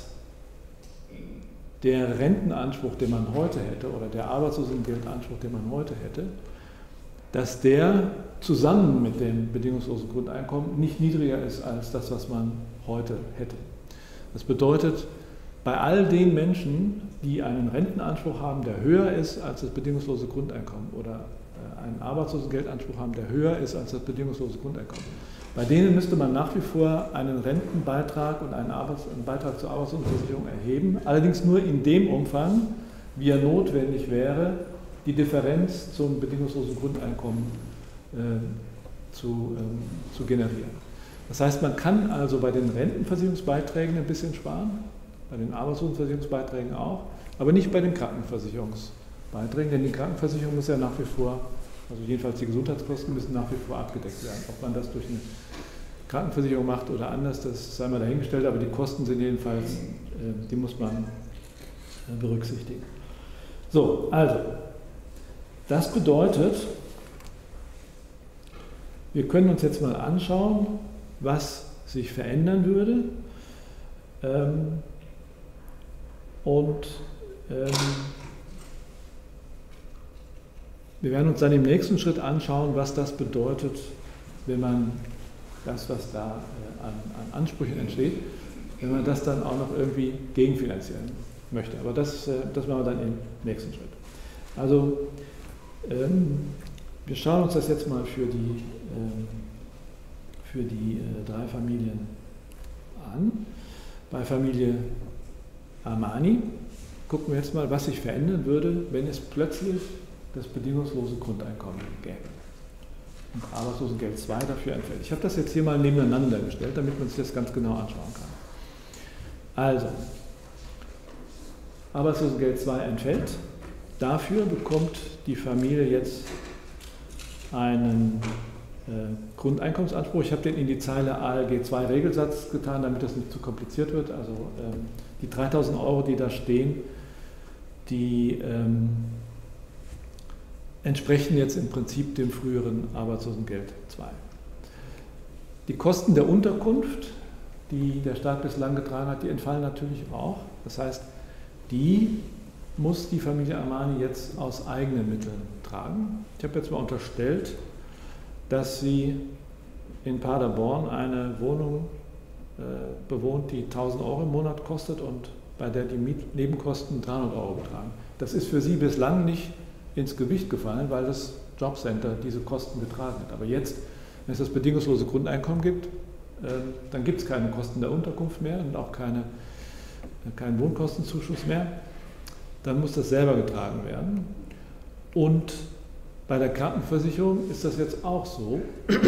der Rentenanspruch, den man heute hätte, oder der Arbeitslosengeldanspruch, den man heute hätte, dass der zusammen mit dem bedingungslosen Grundeinkommen nicht niedriger ist als das, was man heute hätte. Das bedeutet, bei all den Menschen, die einen Rentenanspruch haben, der höher ist als das bedingungslose Grundeinkommen oder einen Arbeitslosengeldanspruch haben, der höher ist als das bedingungslose Grundeinkommen, bei denen müsste man nach wie vor einen Rentenbeitrag und einen Beitrag zur Arbeitslosenversicherung erheben, allerdings nur in dem Umfang, wie er notwendig wäre, die Differenz zum bedingungslosen Grundeinkommen zu generieren. Das heißt, man kann also bei den Rentenversicherungsbeiträgen ein bisschen sparen, bei den Arbeitslosenversicherungsbeiträgen auch, aber nicht bei den Krankenversicherungsbeiträgen, denn die Krankenversicherung muss ja nach wie vor, also jedenfalls die Gesundheitskosten müssen nach wie vor abgedeckt werden. Ob man das durch eine Krankenversicherung macht oder anders, das sei mal dahingestellt, aber die Kosten sind jedenfalls, die muss man berücksichtigen. So, also, das bedeutet, wir können uns jetzt mal anschauen, was sich verändern würde. Wir werden uns dann im nächsten Schritt anschauen, was das bedeutet, wenn man das, was da an Ansprüchen entsteht, wenn man das dann auch noch irgendwie gegenfinanzieren möchte. Aber das machen wir dann im nächsten Schritt. Also wir schauen uns das jetzt mal für die drei Familien an. Bei Familie Armani gucken wir jetzt mal, was sich verändern würde, wenn es plötzlich das bedingungslose Grundeinkommen gäbe und Arbeitslosengeld 2 dafür entfällt. Ich habe das jetzt hier mal nebeneinander gestellt, damit man sich das ganz genau anschauen kann. Also, Arbeitslosengeld 2 entfällt. Dafür bekommt die Familie jetzt einen Grundeinkommensanspruch. Ich habe den in die Zeile ALG 2 Regelsatz getan, damit das nicht zu kompliziert wird. Also die 3.000 Euro, die da stehen, die entsprechen jetzt im Prinzip dem früheren Arbeitslosengeld 2. Die Kosten der Unterkunft, die der Staat bislang getragen hat, die entfallen natürlich auch. Das heißt, die muss die Familie Armani jetzt aus eigenen Mitteln tragen. Ich habe jetzt mal unterstellt, dass sie in Paderborn eine Wohnung bewohnt, die 1.000 Euro im Monat kostet und bei der die Nebenkosten 300 Euro betragen. Das ist für sie bislang nicht ins Gewicht gefallen, weil das Jobcenter diese Kosten getragen hat. Aber jetzt, wenn es das bedingungslose Grundeinkommen gibt, dann gibt es keine Kosten der Unterkunft mehr und auch keinen Wohnkostenzuschuss mehr. Dann muss das selber getragen werden. Und bei der Krankenversicherung ist das jetzt auch so.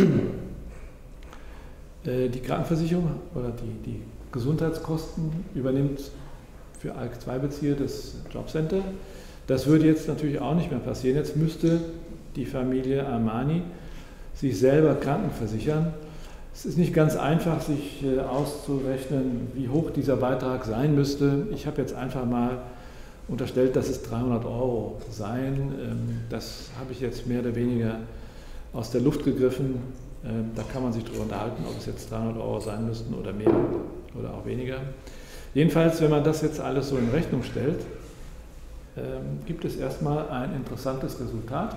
Die Krankenversicherung oder die Gesundheitskosten übernimmt für ALG-2-Bezieher das Jobcenter. Das würde jetzt natürlich auch nicht mehr passieren. Jetzt müsste die Familie Armani sich selber krankenversichern. Es ist nicht ganz einfach, sich auszurechnen, wie hoch dieser Beitrag sein müsste. Ich habe jetzt einfach mal unterstellt, dass es 300 Euro seien. Das habe ich jetzt mehr oder weniger aus der Luft gegriffen. Da kann man sich darüber unterhalten, ob es jetzt 300 Euro sein müssten oder mehr oder auch weniger. Jedenfalls, wenn man das jetzt alles so in Rechnung stellt, gibt es erstmal ein interessantes Resultat.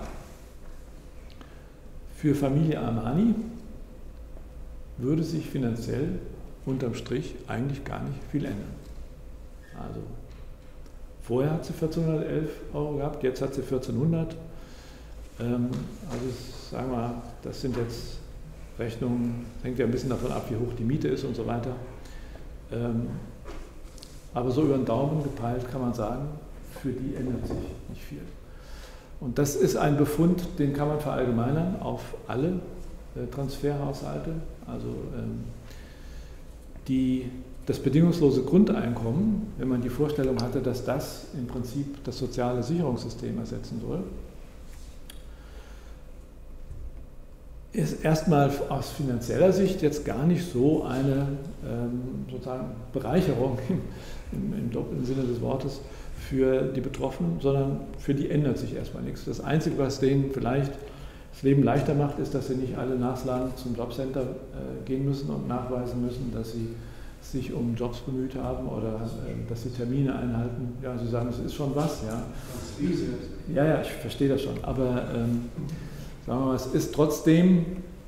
Für Familie Armani würde sich finanziell unterm Strich eigentlich gar nicht viel ändern. Also vorher hat sie 1.411 Euro gehabt, jetzt hat sie 1.400. Also sagen wir mal, das sind jetzt Rechnungen, hängt ja ein bisschen davon ab, wie hoch die Miete ist und so weiter. Aber so über den Daumen gepeilt kann man sagen, für die ändert sich nicht viel. Und das ist ein Befund, den kann man verallgemeinern auf alle Transferhaushalte. Also das bedingungslose Grundeinkommen, wenn man die Vorstellung hatte, dass das im Prinzip das soziale Sicherungssystem ersetzen soll, ist erstmal aus finanzieller Sicht jetzt gar nicht so eine sozusagen Bereicherung im doppelten Sinne des Wortes für die Betroffenen, sondern für die ändert sich erstmal nichts. Das Einzige, was denen vielleicht das Leben leichter macht, ist, dass sie nicht alle naslang zum Jobcenter gehen müssen und nachweisen müssen, dass sie sich um Jobs bemüht haben oder dass sie Termine einhalten. Ja, sie sagen, es ist schon was. Ja, ja, ich verstehe das schon. Aber sagen wir mal, es ist trotzdem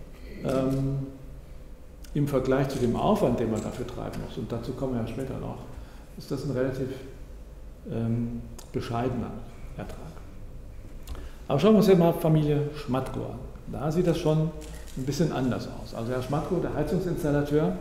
im Vergleich zu dem Aufwand, den man dafür treiben muss, und dazu kommen wir ja später noch, ist das ein relativ bescheidener Ertrag. Aber schauen wir uns jetzt mal Familie Schmatko an. Da sieht das schon ein bisschen anders aus. Also Herr Schmatko, der Heizungsinstallateur,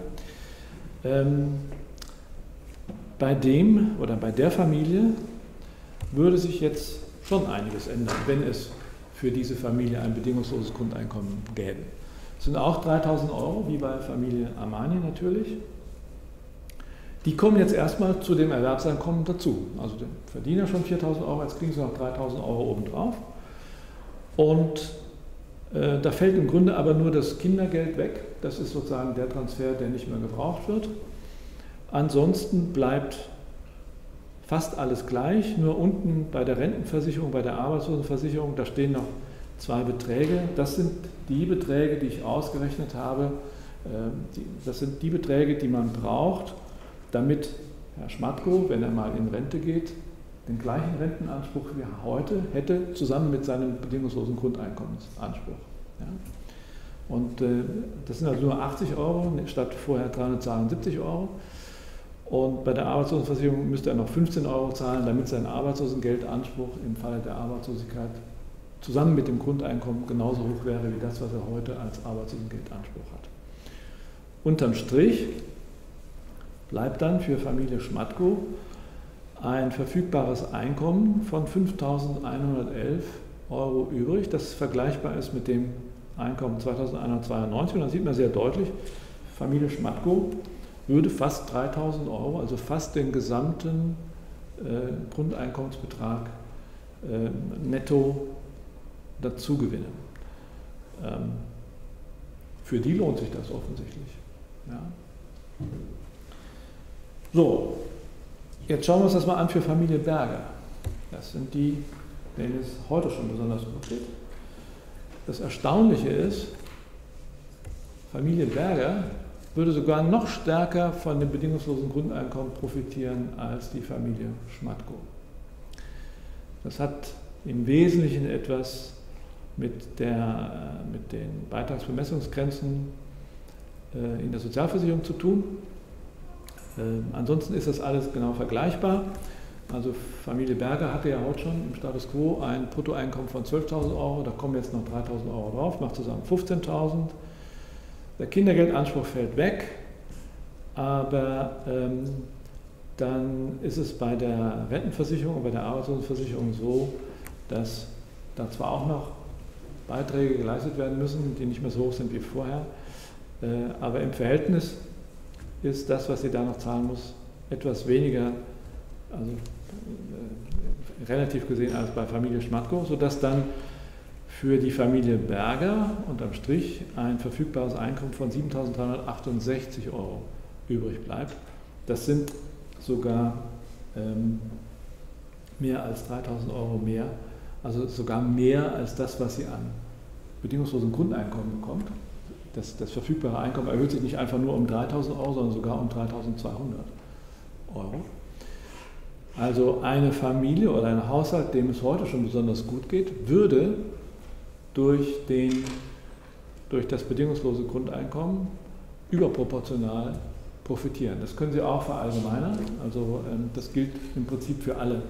bei dem oder bei der Familie würde sich jetzt schon einiges ändern, wenn es für diese Familie ein bedingungsloses Grundeinkommen gäbe. Es sind auch 3.000 €, wie bei Familie Armani natürlich. Die kommen jetzt erstmal zu dem Erwerbseinkommen dazu. Also der Verdiener schon 4.000 €, jetzt kriegen sie noch 3.000 € obendrauf. Und da fällt im Grunde aber nur das Kindergeld weg. Das ist sozusagen der Transfer, der nicht mehr gebraucht wird. Ansonsten bleibt fast alles gleich, nur unten bei der Rentenversicherung, bei der Arbeitslosenversicherung, da stehen noch 2 Beträge. Das sind die Beträge, die ich ausgerechnet habe. Das sind die Beträge, die man braucht, damit Herr Schmatko, wenn er mal in Rente geht, den gleichen Rentenanspruch wie er heute hätte, zusammen mit seinem bedingungslosen Grundeinkommensanspruch. Ja. Und das sind also nur 80 € statt vorher 372 €. Und bei der Arbeitslosenversicherung müsste er noch 15 € zahlen, damit sein Arbeitslosengeldanspruch im Falle der Arbeitslosigkeit zusammen mit dem Grundeinkommen genauso hoch wäre wie das, was er heute als Arbeitslosengeldanspruch hat. Unterm Strich bleibt dann für Familie Schmatko ein verfügbares Einkommen von 5.111 € übrig, das vergleichbar ist mit dem Einkommen 2192. Und dann sieht man sehr deutlich, Familie Schmatko würde fast 3.000 €, also fast den gesamten Grundeinkommensbetrag netto dazu gewinnen. Für die lohnt sich das offensichtlich. Ja. So, jetzt schauen wir uns das mal an für Familie Berger. Das sind die, denen es heute schon besonders gut geht. Das Erstaunliche ist, Familie Berger würde sogar noch stärker von dem bedingungslosen Grundeinkommen profitieren als die Familie Schmatko. Das hat im Wesentlichen etwas mit den Beitragsbemessungsgrenzen in der Sozialversicherung zu tun. Ansonsten ist das alles genau vergleichbar. Also Familie Berger hatte ja heute schon im Status Quo ein Bruttoeinkommen von 12.000 €, da kommen jetzt noch 3.000 € drauf, macht zusammen 15.000. Der Kindergeldanspruch fällt weg, aber dann ist es bei der Rentenversicherung und bei der Arbeitslosenversicherung so, dass da zwar auch noch Beiträge geleistet werden müssen, die nicht mehr so hoch sind wie vorher, aber im Verhältnis ist das, was sie da noch zahlen muss, etwas weniger, also relativ gesehen als bei Familie Schmatko, sodass dann für die Familie Berger unterm Strich ein verfügbares Einkommen von 7.368 € übrig bleibt. Das sind sogar mehr als 3.000 € mehr, also sogar mehr als das, was sie an bedingungslosem Grundeinkommen bekommt. Das verfügbare Einkommen erhöht sich nicht einfach nur um 3.000 €, sondern sogar um 3.200 €. Also eine Familie oder ein Haushalt, dem es heute schon besonders gut geht, würde durch das bedingungslose Grundeinkommen überproportional profitieren. Das können Sie auch verallgemeinern. Also das gilt im Prinzip für alle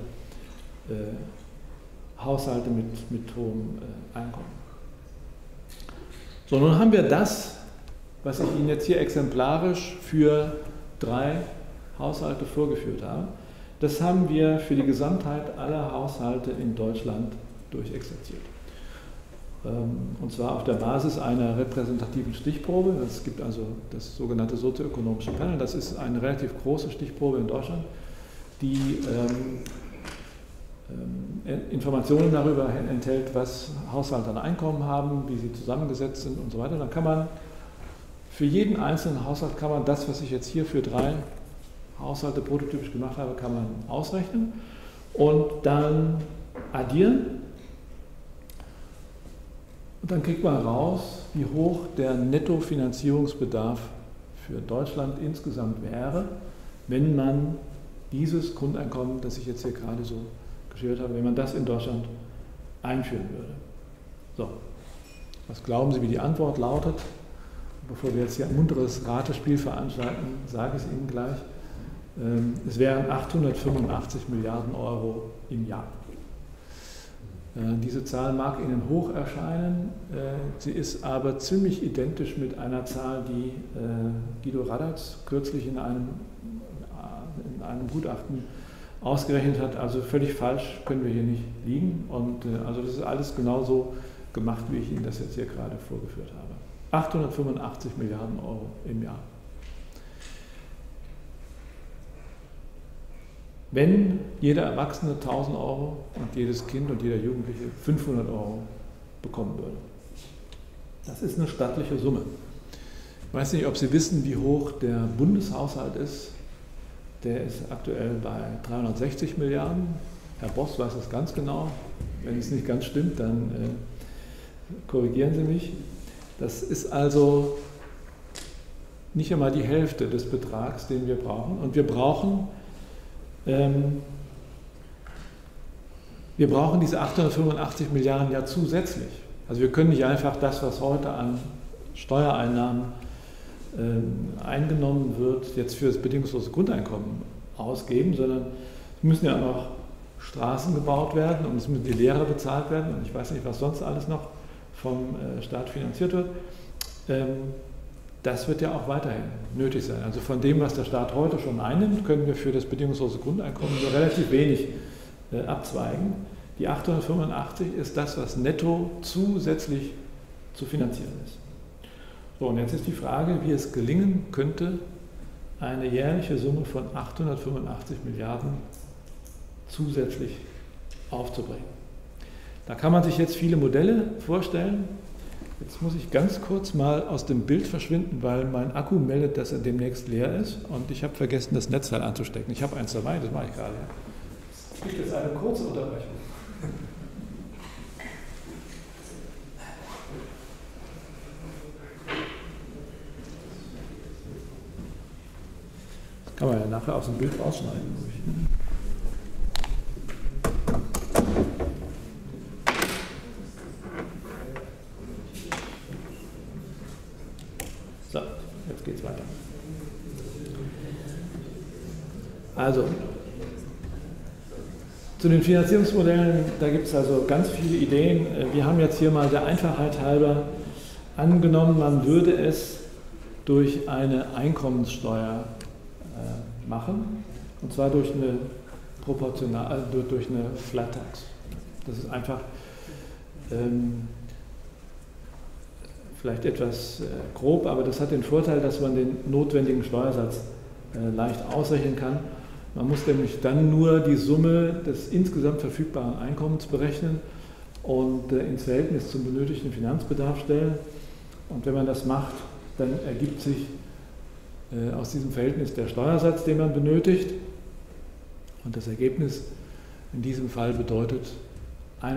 Haushalte mit hohem Einkommen. So, nun haben wir das, was ich Ihnen jetzt hier exemplarisch für 3 Haushalte vorgeführt habe, das haben wir für die Gesamtheit aller Haushalte in Deutschland durchexerziert. Und zwar auf der Basis einer repräsentativen Stichprobe. Es gibt also das sogenannte sozioökonomische Panel. Das ist eine relativ große Stichprobe in Deutschland, die Informationen darüber enthält, was Haushalte an Einkommen haben, wie sie zusammengesetzt sind und so weiter. Dann kann man für jeden einzelnen Haushalt kann man das, was ich jetzt hier für 3 Haushalte prototypisch gemacht habe, kann man ausrechnen und dann addieren. Und dann kriegt man raus, wie hoch der Nettofinanzierungsbedarf für Deutschland insgesamt wäre, wenn man dieses Grundeinkommen, das ich jetzt hier gerade so geschildert habe, wenn man das in Deutschland einführen würde. So, was glauben Sie, wie die Antwort lautet? Bevor wir jetzt hier ein munteres Ratespiel veranstalten, sage ich es Ihnen gleich. Es wären 885 Milliarden Euro im Jahr. Diese Zahl mag Ihnen hoch erscheinen, sie ist aber ziemlich identisch mit einer Zahl, die Guido Radatz kürzlich in einem Gutachten ausgerechnet hat. Also völlig falsch können wir hier nicht liegen. Und also das ist alles genauso gemacht, wie ich Ihnen das jetzt hier gerade vorgeführt habe. 885 Milliarden Euro im Jahr. Wenn jeder Erwachsene 1.000 Euro und jedes Kind und jeder Jugendliche 500 Euro bekommen würde. Das ist eine stattliche Summe. Ich weiß nicht, ob Sie wissen, wie hoch der Bundeshaushalt ist. Der ist aktuell bei 360 Milliarden. Herr Boss weiß das ganz genau. Wenn es nicht ganz stimmt, dann korrigieren Sie mich. Das ist also nicht einmal die Hälfte des Betrags, den wir brauchen. Und wir brauchen diese 885 Milliarden ja zusätzlich. Also wir können nicht einfach das, was heute an Steuereinnahmen eingenommen wird, jetzt für das bedingungslose Grundeinkommen ausgeben, sondern es müssen ja auch noch Straßen gebaut werden und es müssen die Lehrer bezahlt werden und ich weiß nicht, was sonst alles noch vom Staat finanziert wird. Das wird ja auch weiterhin nötig sein. Also von dem, was der Staat heute schon einnimmt, können wir für das bedingungslose Grundeinkommen nur relativ wenig abzweigen. Die 885 ist das, was netto zusätzlich zu finanzieren ist. So, und jetzt ist die Frage, wie es gelingen könnte, eine jährliche Summe von 885 Milliarden zusätzlich aufzubringen. Da kann man sich jetzt viele Modelle vorstellen. Jetzt muss ich ganz kurz mal aus dem Bild verschwinden, weil mein Akku meldet, dass er demnächst leer ist und ich habe vergessen, das Netzteil anzustecken. Ich habe eins dabei, das mache ich gerade. Es gibt jetzt eine kurze Unterbrechung. Das kann man ja nachher aus dem Bild rausschneiden. So, jetzt geht es weiter. Also, zu den Finanzierungsmodellen, da gibt es also ganz viele Ideen. Wir haben jetzt hier mal der Einfachheit halber angenommen, man würde es durch eine Einkommenssteuer machen, und zwar durch eine durch eine Flat Tax. Das ist einfach vielleicht etwas grob, aber das hat den Vorteil, dass man den notwendigen Steuersatz leicht ausrechnen kann. Man muss nämlich dann nur die Summe des insgesamt verfügbaren Einkommens berechnen und ins Verhältnis zum benötigten Finanzbedarf stellen. Und wenn man das macht, dann ergibt sich aus diesem Verhältnis der Steuersatz, den man benötigt. Und das Ergebnis in diesem Fall bedeutet 81%.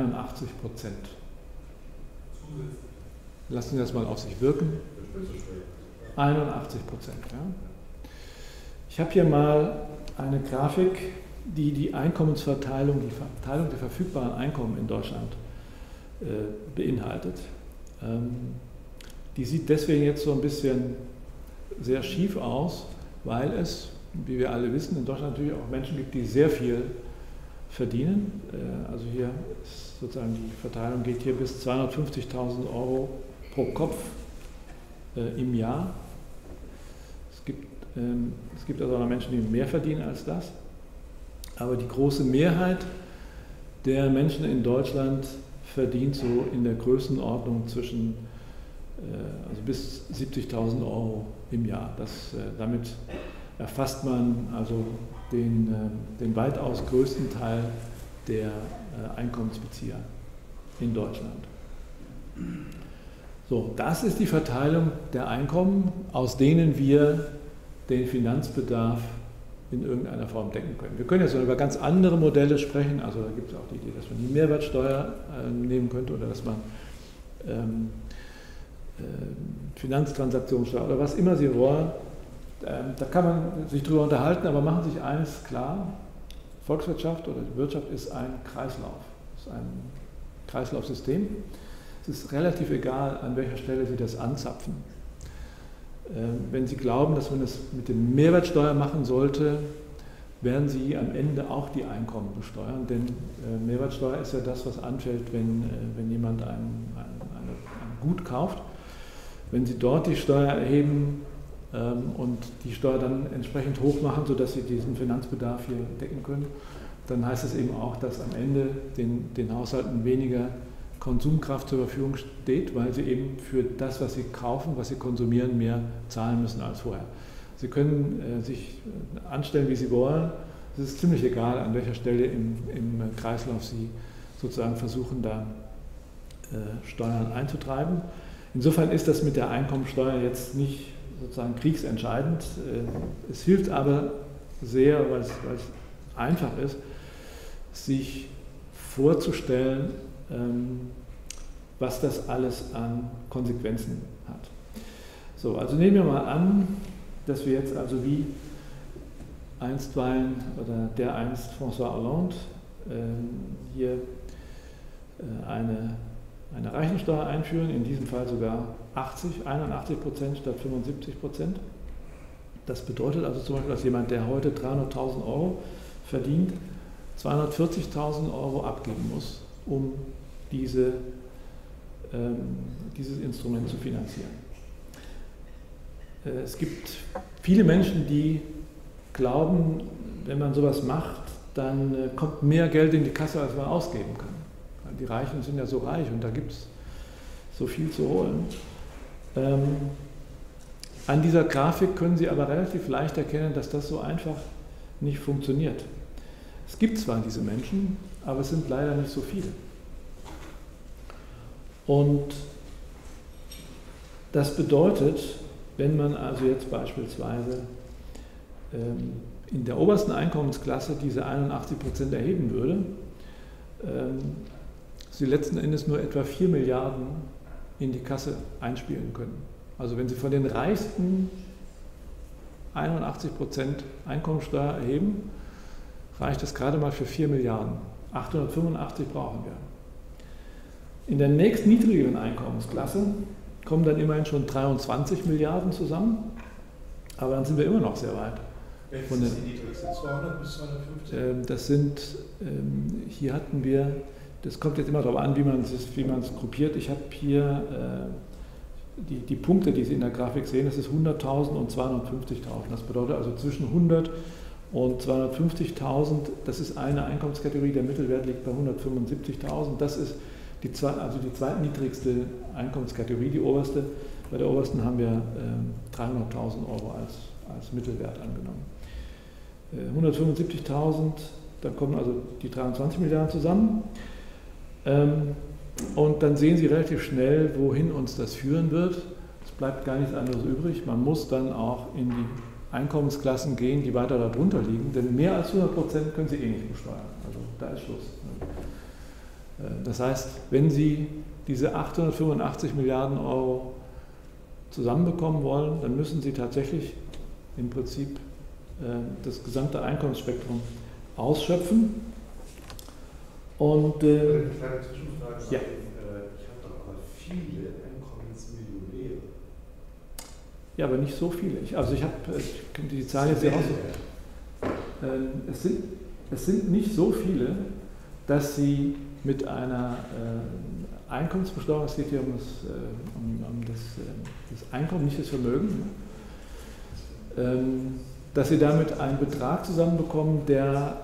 Lassen Sie das mal auf sich wirken. 81%. Ja. Ich habe hier mal eine Grafik, die die Einkommensverteilung, die Verteilung der verfügbaren Einkommen in Deutschland beinhaltet. Die sieht deswegen jetzt so ein bisschen sehr schief aus, weil es, wie wir alle wissen, in Deutschland natürlich auch Menschen gibt, die sehr viel verdienen. Also hier ist sozusagen die Verteilung geht hier bis 250.000 Euro pro Kopf im Jahr. Es gibt Es gibt also auch noch Menschen, die mehr verdienen als das. Aber die große Mehrheit der Menschen in Deutschland verdient so in der Größenordnung zwischen also bis 70.000 Euro im Jahr. Damit erfasst man also den weitaus größten Teil der Einkommensbezieher in Deutschland. So, das ist die Verteilung der Einkommen, aus denen wir den Finanzbedarf in irgendeiner Form decken können. Wir können jetzt über ganz andere Modelle sprechen, also da gibt es auch die Idee, dass man die Mehrwertsteuer nehmen könnte oder dass man Finanztransaktionssteuer oder was immer Sie wollen. Da kann man sich drüber unterhalten, aber machen Sie sich eines klar, Volkswirtschaft oder die Wirtschaft ist ein Kreislauf, ist ein Kreislaufsystem. Es ist relativ egal, an welcher Stelle Sie das anzapfen. Wenn Sie glauben, dass man das mit dem Mehrwertsteuer machen sollte, werden Sie am Ende auch die Einkommen besteuern, denn Mehrwertsteuer ist ja das, was anfällt, wenn jemand ein Gut kauft. Wenn Sie dort die Steuer erheben und die Steuer dann entsprechend hoch machen, sodass Sie diesen Finanzbedarf hier decken können, dann heißt es eben auch, dass am Ende den Haushalten weniger Konsumkraft zur Verfügung steht, weil sie eben für das, was sie kaufen, was sie konsumieren, mehr zahlen müssen als vorher. Sie können sich anstellen, wie Sie wollen. Es ist ziemlich egal, an welcher Stelle im Kreislauf Sie sozusagen versuchen, da Steuern einzutreiben. Insofern ist das mit der Einkommensteuer jetzt nicht sozusagen kriegsentscheidend. Es hilft aber sehr, weil es einfach ist, sich vorzustellen, was das alles an Konsequenzen hat. So, also nehmen wir mal an, dass wir jetzt also wie einstweilen oder dereinst François Hollande hier eine Reichensteuer einführen, in diesem Fall sogar 81% statt 75%. Das bedeutet also zum Beispiel, dass jemand, der heute 300.000 Euro verdient, 240.000 Euro abgeben muss, um dieses Instrument zu finanzieren. Es gibt viele Menschen, die glauben, wenn man sowas macht, dann kommt mehr Geld in die Kasse, als man ausgeben kann. Die Reichen sind ja so reich und da gibt es so viel zu holen. An dieser Grafik können Sie aber relativ leicht erkennen, dass das so einfach nicht funktioniert. Es gibt zwar diese Menschen, aber es sind leider nicht so viele. Und das bedeutet, wenn man also jetzt beispielsweise in der obersten Einkommensklasse diese 81% erheben würde, Sie letzten Endes nur etwa 4 Milliarden in die Kasse einspielen können. Also wenn Sie von den Reichsten 81% Einkommensteuer erheben, reicht das gerade mal für 4 Milliarden. 885 brauchen wir. In der nächstniedrigeren Einkommensklasse kommen dann immerhin schon 23 Milliarden zusammen, aber dann sind wir immer noch sehr weit. Welches ist die niedrigste? 200 bis 250? Das sind, hier hatten wir, das kommt jetzt immer darauf an, wie man es gruppiert. Ich habe hier die Punkte, die Sie in der Grafik sehen, das ist 100.000 und 250.000. Das bedeutet also zwischen 100 und 250.000, das ist eine Einkommenskategorie, der Mittelwert liegt bei 175.000. Das ist die zweitniedrigste Einkommenskategorie, die oberste. Bei der obersten haben wir 300.000 Euro als Mittelwert angenommen. 175.000, dann kommen also die 23 Milliarden zusammen. Und dann sehen Sie relativ schnell, wohin uns das führen wird. Es bleibt gar nichts anderes übrig. Man muss dann auch in die Einkommensklassen gehen, die weiter darunter liegen, denn mehr als 100% können Sie eh nicht besteuern. Also da ist Schluss. Das heißt, wenn Sie diese 885 Milliarden Euro zusammenbekommen wollen, dann müssen Sie tatsächlich im Prinzip das gesamte Einkommensspektrum ausschöpfen. Und eine kleine Zwischenfrage. Ja. Ich habe doch aber viele Einkommensmillionäre. Ja, aber nicht so viele. Ich könnte die Zahlen jetzt hier raus. Es sind nicht so viele, dass Sie mit einer Einkommensbesteuerung, es geht hier um das Einkommen, nicht das Vermögen, dass Sie damit einen Betrag zusammenbekommen, der,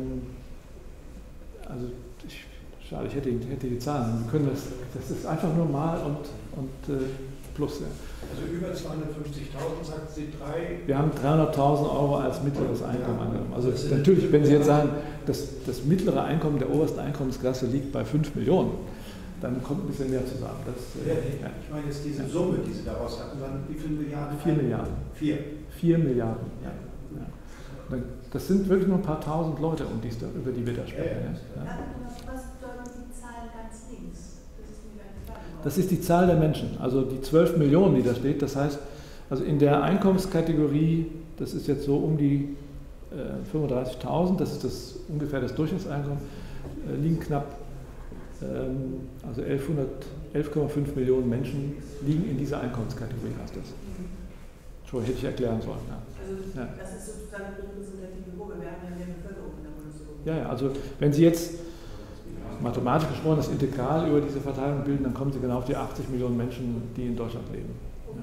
also schade, ich hätte die Zahlen, wir können das ist einfach nur mal und plus. Ja. Also über 250.000, sagt Sie, Wir haben 300.000 Euro als mittleres Einkommen angenommen. Also natürlich, wenn Sie jetzt sagen, das mittlere Einkommen der obersten Einkommensklasse liegt bei 5 Millionen, dann kommt ein bisschen mehr zusammen. Ich meine jetzt diese Summe, die Sie daraus hatten, wie viele Milliarden? 4 Milliarden. 4 Milliarden. Ja. Ja. Das sind wirklich nur ein paar tausend Leute, über die wir da sprechen. Ja. Was bedeutet die Zahl ganz links? Das ist die Zahl der Menschen, also die 12 Millionen, die da steht. Das heißt, also in der Einkommenskategorie, das ist jetzt so um die 35.000, das ist ungefähr das Durchschnittseinkommen, liegen knapp, also 11,5 Millionen Menschen liegen in dieser Einkommenskategorie, heißt das. Schon hätte ich erklären sollen. Ja. Also das ist sozusagen eine repräsentative Gruppe, wir haben ja mehr Bevölkerung in der Bundesrepublik. Ja, also wenn Sie jetzt mathematisch gesprochen das Integral über diese Verteilung bilden, dann kommen Sie genau auf die 80 Millionen Menschen, die in Deutschland leben. Ja.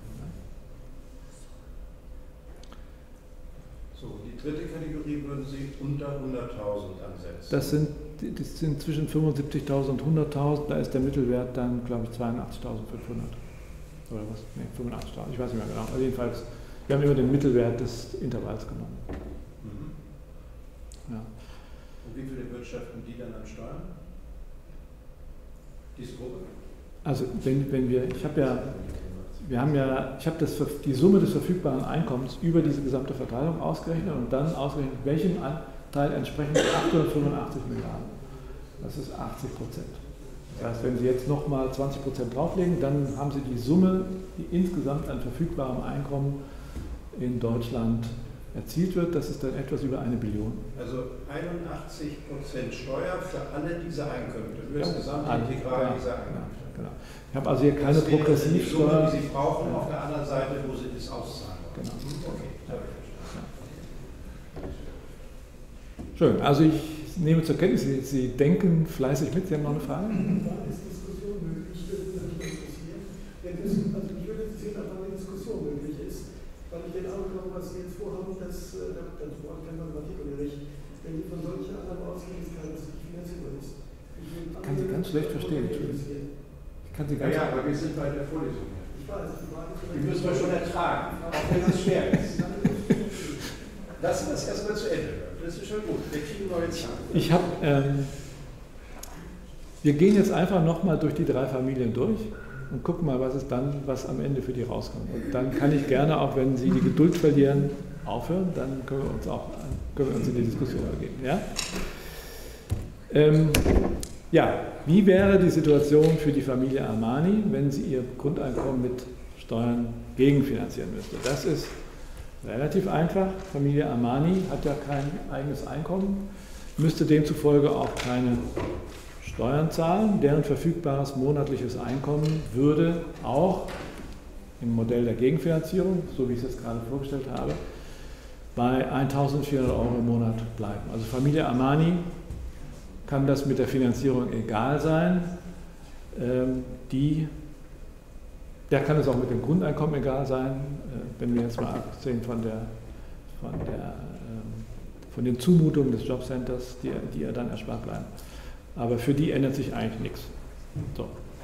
So, die dritte Kategorie würden Sie unter 100.000 ansetzen. Das sind zwischen 75.000 und 100.000, da ist der Mittelwert dann, glaube ich, 82.500. Oder was? Ne, 85.000, ich weiß nicht mehr genau. Also jedenfalls, wir haben immer den Mittelwert des Intervalls genommen. Ja. Und wie viel wirtschaften die dann an Steuern? Diese Gruppe? Also ich habe die Summe des verfügbaren Einkommens über diese gesamte Verteilung ausgerechnet und dann ausgerechnet, welchem Anteil entsprechen 885 Milliarden. Das ist 80%. Das heißt, wenn Sie jetzt nochmal 20% drauflegen, dann haben Sie die Summe, die insgesamt an verfügbarem Einkommen in Deutschland erzielt wird. Das ist dann etwas über 1 Billion. Also 81% Steuer für alle diese Einkünfte, für das gesamte Integral dieser Einkünfte. Genau. Ich habe also hier keine Progressivsteuer. Die Sie brauchen, auf der anderen Seite, wo Sie das auszahlen wollen. Genau. Okay. Schön, also ich nehme zur Kenntnis, Sie denken fleißig mit. Sie haben noch eine Frage? Da ist Diskussion möglich, würde mich interessieren. Also mich würde interessieren, ob eine Diskussion möglich ist, weil ich den Eindruck habe, was Sie jetzt vorhaben, das braucht keine Mathematik oder nicht. Wenn Sie von solchen Annahmen ausgehen, ist klar, dass es nicht finanzierbar ist. Ich kann Sie ganz schlecht verstehen. Ja, aber wir sind bei der Vorlesung. Ich weiß, die müssen wir schon ertragen, auch wenn es schwer ist. Lassen wir es erstmal zu Ende. Das ist schon gut. Wir kriegen neue Zahlen. Wir gehen jetzt einfach nochmal durch die 3 Familien durch und gucken mal, was am Ende für die rauskommt. Und dann kann ich gerne, auch wenn Sie die Geduld verlieren, aufhören. Dann können wir uns in die Diskussion begeben. Ja? Wie wäre die Situation für die Familie Armani, wenn sie ihr Grundeinkommen mit Steuern gegenfinanzieren müsste? Das ist relativ einfach. Familie Armani hat ja kein eigenes Einkommen, müsste demzufolge auch keine Steuern zahlen. Deren verfügbares monatliches Einkommen würde auch im Modell der Gegenfinanzierung, so wie ich es jetzt gerade vorgestellt habe, bei 1.400 Euro im Monat bleiben. Also Familie Armani kann das mit der Finanzierung egal sein. Der kann es auch mit dem Grundeinkommen egal sein, wenn wir jetzt mal absehen von den Zumutungen des Jobcenters, die ihr dann erspart bleiben. Aber für die ändert sich eigentlich nichts. So.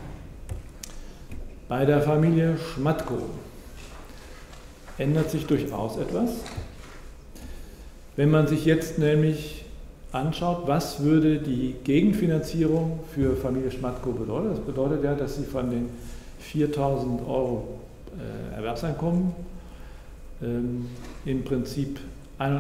Bei der Familie Schmatko ändert sich durchaus etwas. Wenn man sich jetzt nämlich anschaut, was würde die Gegenfinanzierung für Familie Schmatko bedeuten. Das bedeutet ja, dass sie von den 4.000 Euro Erwerbseinkommen im Prinzip 81%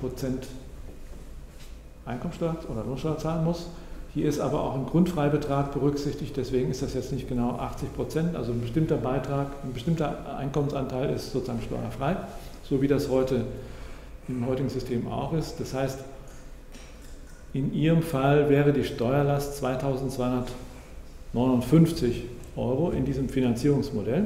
Einkommensteuer oder Lohnsteuer zahlen muss. Hier ist aber auch ein Grundfreibetrag berücksichtigt, deswegen ist das jetzt nicht genau 80%, also ein bestimmter Beitrag, ein bestimmter Einkommensanteil ist sozusagen steuerfrei, so wie das heute im heutigen System auch ist. Das heißt, in Ihrem Fall wäre die Steuerlast 2.259 Euro in diesem Finanzierungsmodell.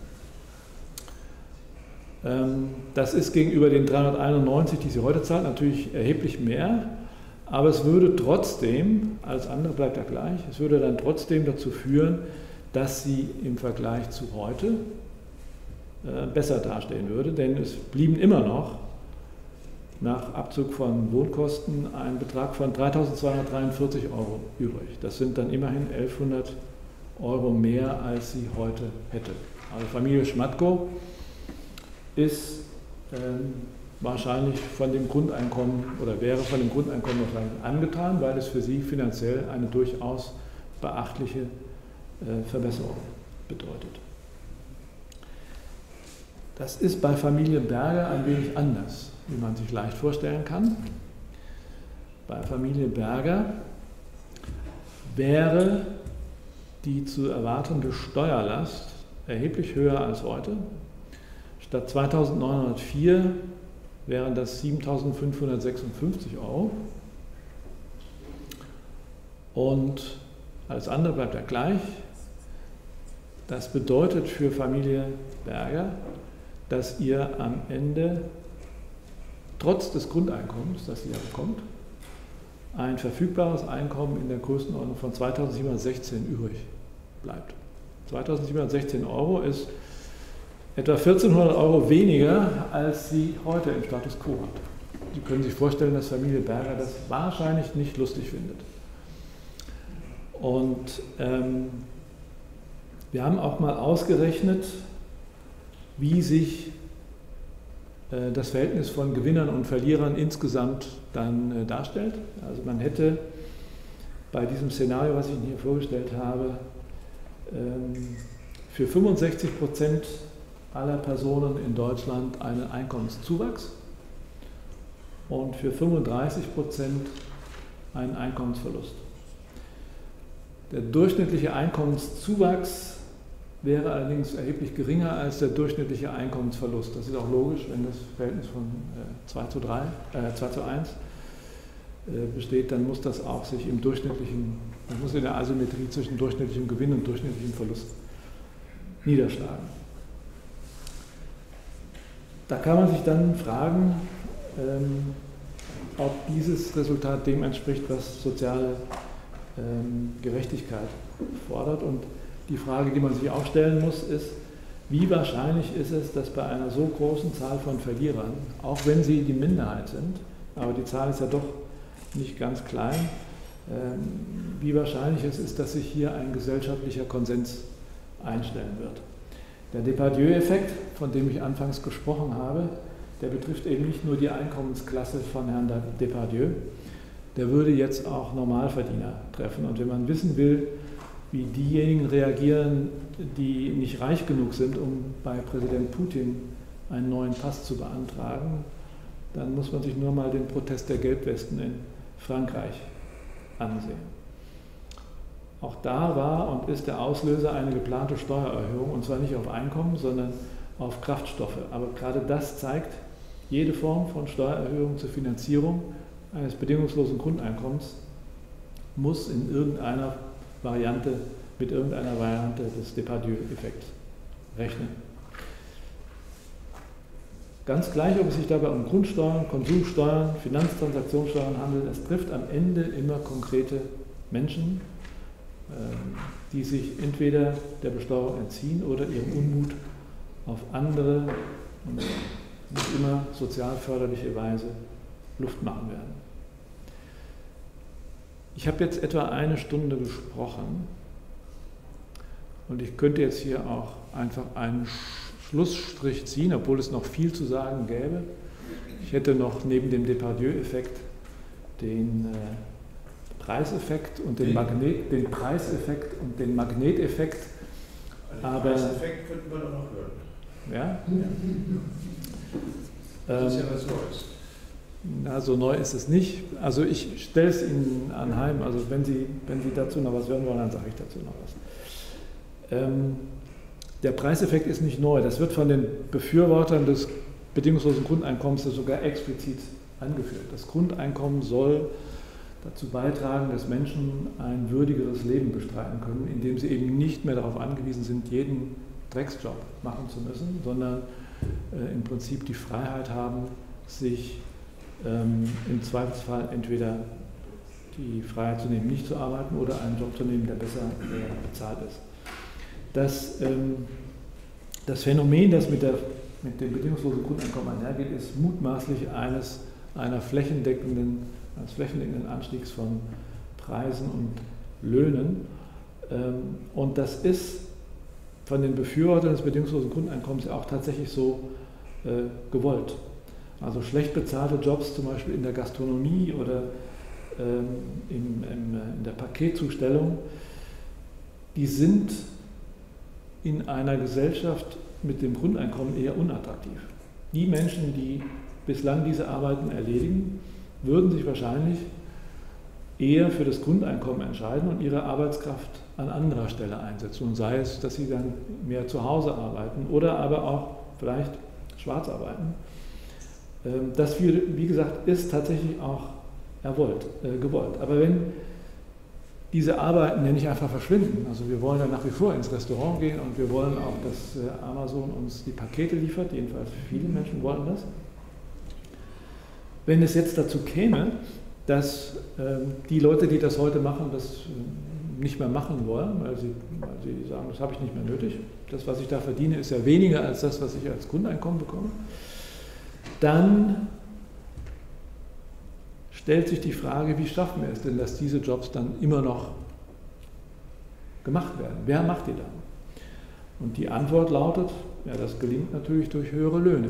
Das ist gegenüber den 391, die Sie heute zahlen, natürlich erheblich mehr, aber es würde trotzdem, alles andere bleibt ja gleich, es würde dann trotzdem dazu führen, dass Sie im Vergleich zu heute besser dastehen würde, denn es blieben immer noch nach Abzug von Wohnkosten ein Betrag von 3.243 Euro übrig. Das sind dann immerhin 1.100 Euro mehr, als sie heute hätte. Also Familie Schmatko ist wahrscheinlich von dem Grundeinkommen oder wäre von dem Grundeinkommen wahrscheinlich angetan, weil es für sie finanziell eine durchaus beachtliche Verbesserung bedeutet. Das ist bei Familie Berger ein wenig anders, wie man sich leicht vorstellen kann. Bei Familie Berger wäre die zu erwartende Steuerlast erheblich höher als heute. Statt 2.904 wären das 7.556 Euro. Und alles andere bleibt ja gleich. Das bedeutet für Familie Berger, dass ihr am Ende trotz des Grundeinkommens, das sie ja bekommt, ein verfügbares Einkommen in der Größenordnung von 2.716 übrig bleibt. 2.716 Euro ist etwa 1.400 Euro weniger, als sie heute im Status quo hat. Sie können sich vorstellen, dass Familie Berger das wahrscheinlich nicht lustig findet. Und wir haben auch mal ausgerechnet, wie sich das Verhältnis von Gewinnern und Verlierern insgesamt dann darstellt. Also man hätte bei diesem Szenario, was ich Ihnen hier vorgestellt habe, für 65% aller Personen in Deutschland einen Einkommenszuwachs und für 35% einen Einkommensverlust. Der durchschnittliche Einkommenszuwachs wäre allerdings erheblich geringer als der durchschnittliche Einkommensverlust. Das ist auch logisch, wenn das Verhältnis von 2:1 besteht, dann muss das auch sich im durchschnittlichen, das muss in der Asymmetrie zwischen durchschnittlichem Gewinn und durchschnittlichem Verlust niederschlagen. Da kann man sich dann fragen, ob dieses Resultat dem entspricht, was soziale Gerechtigkeit fordert. Und die Frage, die man sich auch stellen muss, ist, wie wahrscheinlich ist es, dass bei einer so großen Zahl von Verlierern, auch wenn sie die Minderheit sind, aber die Zahl ist ja doch nicht ganz klein, wie wahrscheinlich es ist, dass sich hier ein gesellschaftlicher Konsens einstellen wird. Der Depardieu-Effekt, von dem ich anfangs gesprochen habe, der betrifft eben nicht nur die Einkommensklasse von Herrn Depardieu, der würde jetzt auch Normalverdiener treffen. Und wenn man wissen will, wie diejenigen reagieren, die nicht reich genug sind, um bei Präsident Putin einen neuen Pass zu beantragen, dann muss man sich nur mal den Protest der Gelbwesten in Frankreich ansehen. Auch da war und ist der Auslöser eine geplante Steuererhöhung, und zwar nicht auf Einkommen, sondern auf Kraftstoffe. Aber gerade das zeigt, jede Form von Steuererhöhung zur Finanzierung eines bedingungslosen Grundeinkommens muss in irgendeiner Variante, mit irgendeiner Variante des Depardieu-Effekts rechnen. Ganz gleich, ob es sich dabei um Grundsteuern, Konsumsteuern, Finanztransaktionssteuern handelt, es trifft am Ende immer konkrete Menschen, die sich entweder der Besteuerung entziehen oder ihrem Unmut auf andere und nicht immer sozial förderliche Weise Luft machen werden. Ich habe jetzt etwa eine Stunde gesprochen und ich könnte jetzt hier auch einfach einen Schlussstrich ziehen, obwohl es noch viel zu sagen gäbe. Ich hätte noch neben dem Depardieu-Effekt den Preiseffekt und den Preiseffekt und den Magneteffekt. Den Preiseffekt könnten wir doch noch hören. Ja? Das ist ja was Neues. Na, so neu ist es nicht. Also ich stelle es Ihnen anheim. Also wenn Sie dazu noch was hören wollen, dann sage ich dazu noch was. Der Preiseffekt ist nicht neu. Das wird von den Befürwortern des bedingungslosen Grundeinkommens sogar explizit angeführt. Das Grundeinkommen soll dazu beitragen, dass Menschen ein würdigeres Leben bestreiten können, indem sie eben nicht mehr darauf angewiesen sind, jeden Drecksjob machen zu müssen, sondern im Prinzip die Freiheit haben, sich im Zweifelsfall entweder die Freiheit zu nehmen, nicht zu arbeiten, oder einen Job zu nehmen, der besser bezahlt ist. Das Das Phänomen, das mit dem bedingungslosen Grundeinkommen einhergeht, ist mutmaßlich eines flächendeckenden Anstiegs von Preisen und Löhnen. Und das ist von den Befürwortern des bedingungslosen Grundeinkommens auch tatsächlich so gewollt. Also schlecht bezahlte Jobs, zum Beispiel in der Gastronomie oder in der Paketzustellung, die sind in einer Gesellschaft mit dem Grundeinkommen eher unattraktiv. Die Menschen, die bislang diese Arbeiten erledigen, würden sich wahrscheinlich eher für das Grundeinkommen entscheiden und ihre Arbeitskraft an anderer Stelle einsetzen. Und sei es, dass sie dann mehr zu Hause arbeiten oder aber auch vielleicht schwarz arbeiten. Das, wie gesagt, ist tatsächlich auch gewollt. Aber wenn diese Arbeiten ja nicht einfach verschwinden, also wir wollen ja nach wie vor ins Restaurant gehen und wir wollen auch, dass Amazon uns die Pakete liefert, jedenfalls viele Menschen wollen das. Wenn es jetzt dazu käme, dass die Leute, die das heute machen, das nicht mehr machen wollen, weil sie sagen, das habe ich nicht mehr nötig, das, was ich da verdiene, ist ja weniger als das, was ich als Grundeinkommen bekomme, dann stellt sich die Frage, wie schaffen wir es denn, dass diese Jobs dann immer noch gemacht werden? Wer macht die dann? Und die Antwort lautet, ja, das gelingt natürlich durch höhere Löhne.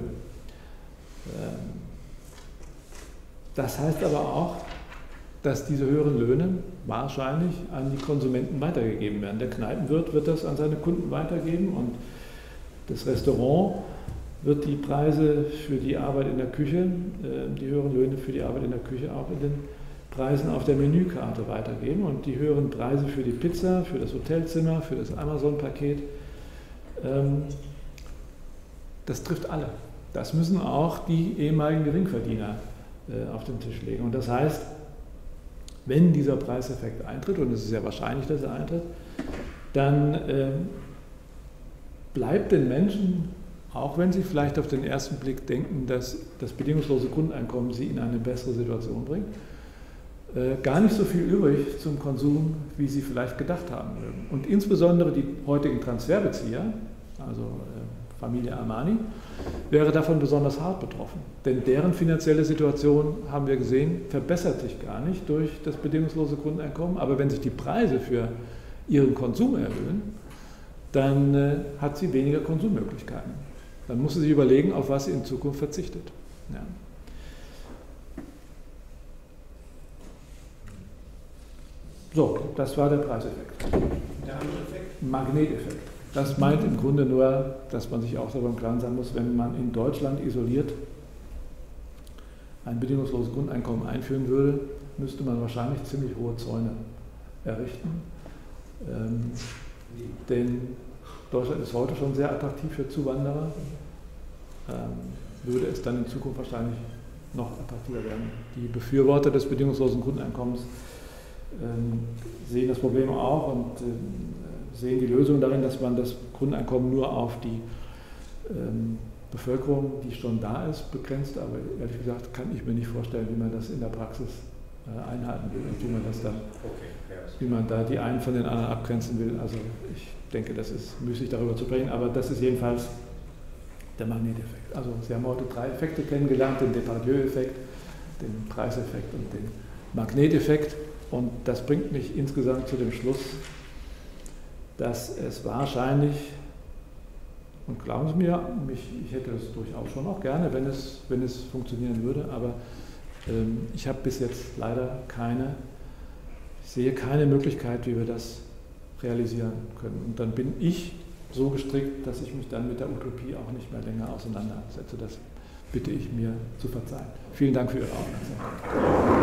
Das heißt aber auch, dass diese höheren Löhne wahrscheinlich an die Konsumenten weitergegeben werden. Der Kneipenwirt wird das an seine Kunden weitergeben und das Restaurant wird die Preise für die Arbeit in der Küche, die höheren Löhne für die Arbeit in der Küche auch in den Preisen auf der Menükarte weitergeben und die höheren Preise für die Pizza, für das Hotelzimmer, für das Amazon-Paket, das trifft alle. Das müssen auch die ehemaligen Geringverdiener auf den Tisch legen. Und das heißt, wenn dieser Preiseffekt eintritt, und es ist sehr wahrscheinlich, dass er eintritt, dann bleibt den Menschen, auch wenn sie vielleicht auf den ersten Blick denken, dass das bedingungslose Grundeinkommen sie in eine bessere Situation bringt, gar nicht so viel übrig zum Konsum, wie sie vielleicht gedacht haben würden. Und insbesondere die heutigen Transferbezieher, also Familie Armani, wäre davon besonders hart betroffen. Denn deren finanzielle Situation, haben wir gesehen, verbessert sich gar nicht durch das bedingungslose Grundeinkommen. Aber wenn sich die Preise für ihren Konsum erhöhen, dann hat sie weniger Konsummöglichkeiten. Dann muss sie sich überlegen, auf was sie in Zukunft verzichtet. Ja. So, das war der Preiseffekt. Der andere Effekt? Magneteffekt. Das meint im Grunde nur, dass man sich auch darüber im Klaren sein muss, wenn man in Deutschland isoliert ein bedingungsloses Grundeinkommen einführen würde, müsste man wahrscheinlich ziemlich hohe Zäune errichten. Denn Deutschland ist heute schon sehr attraktiv für Zuwanderer, würde es dann in Zukunft wahrscheinlich noch attraktiver werden. Die Befürworter des bedingungslosen Grundeinkommens sehen das Problem auch und sehen die Lösung darin, dass man das Grundeinkommen nur auf die Bevölkerung, die schon da ist, begrenzt. Aber ehrlich gesagt kann ich mir nicht vorstellen, wie man das in der Praxis einhalten will und wie man da die einen von den anderen abgrenzen will. Also ich denke, das ist müßig darüber zu sprechen, aber das ist jedenfalls der Magneteffekt. Also Sie haben heute 3 Effekte kennengelernt, den Depardieu-Effekt, den Preiseffekt und den Magneteffekt. Und das bringt mich insgesamt zu dem Schluss, dass es wahrscheinlich, und glauben Sie mir, ich hätte es durchaus schon auch gerne, wenn es funktionieren würde, aber ich habe bis jetzt leider sehe keine Möglichkeit, wie wir das realisieren können. Und dann bin ich so gestrickt, dass ich mich dann mit der Utopie auch nicht mehr länger auseinandersetze. Das bitte ich mir zu verzeihen. Vielen Dank für Ihre Aufmerksamkeit.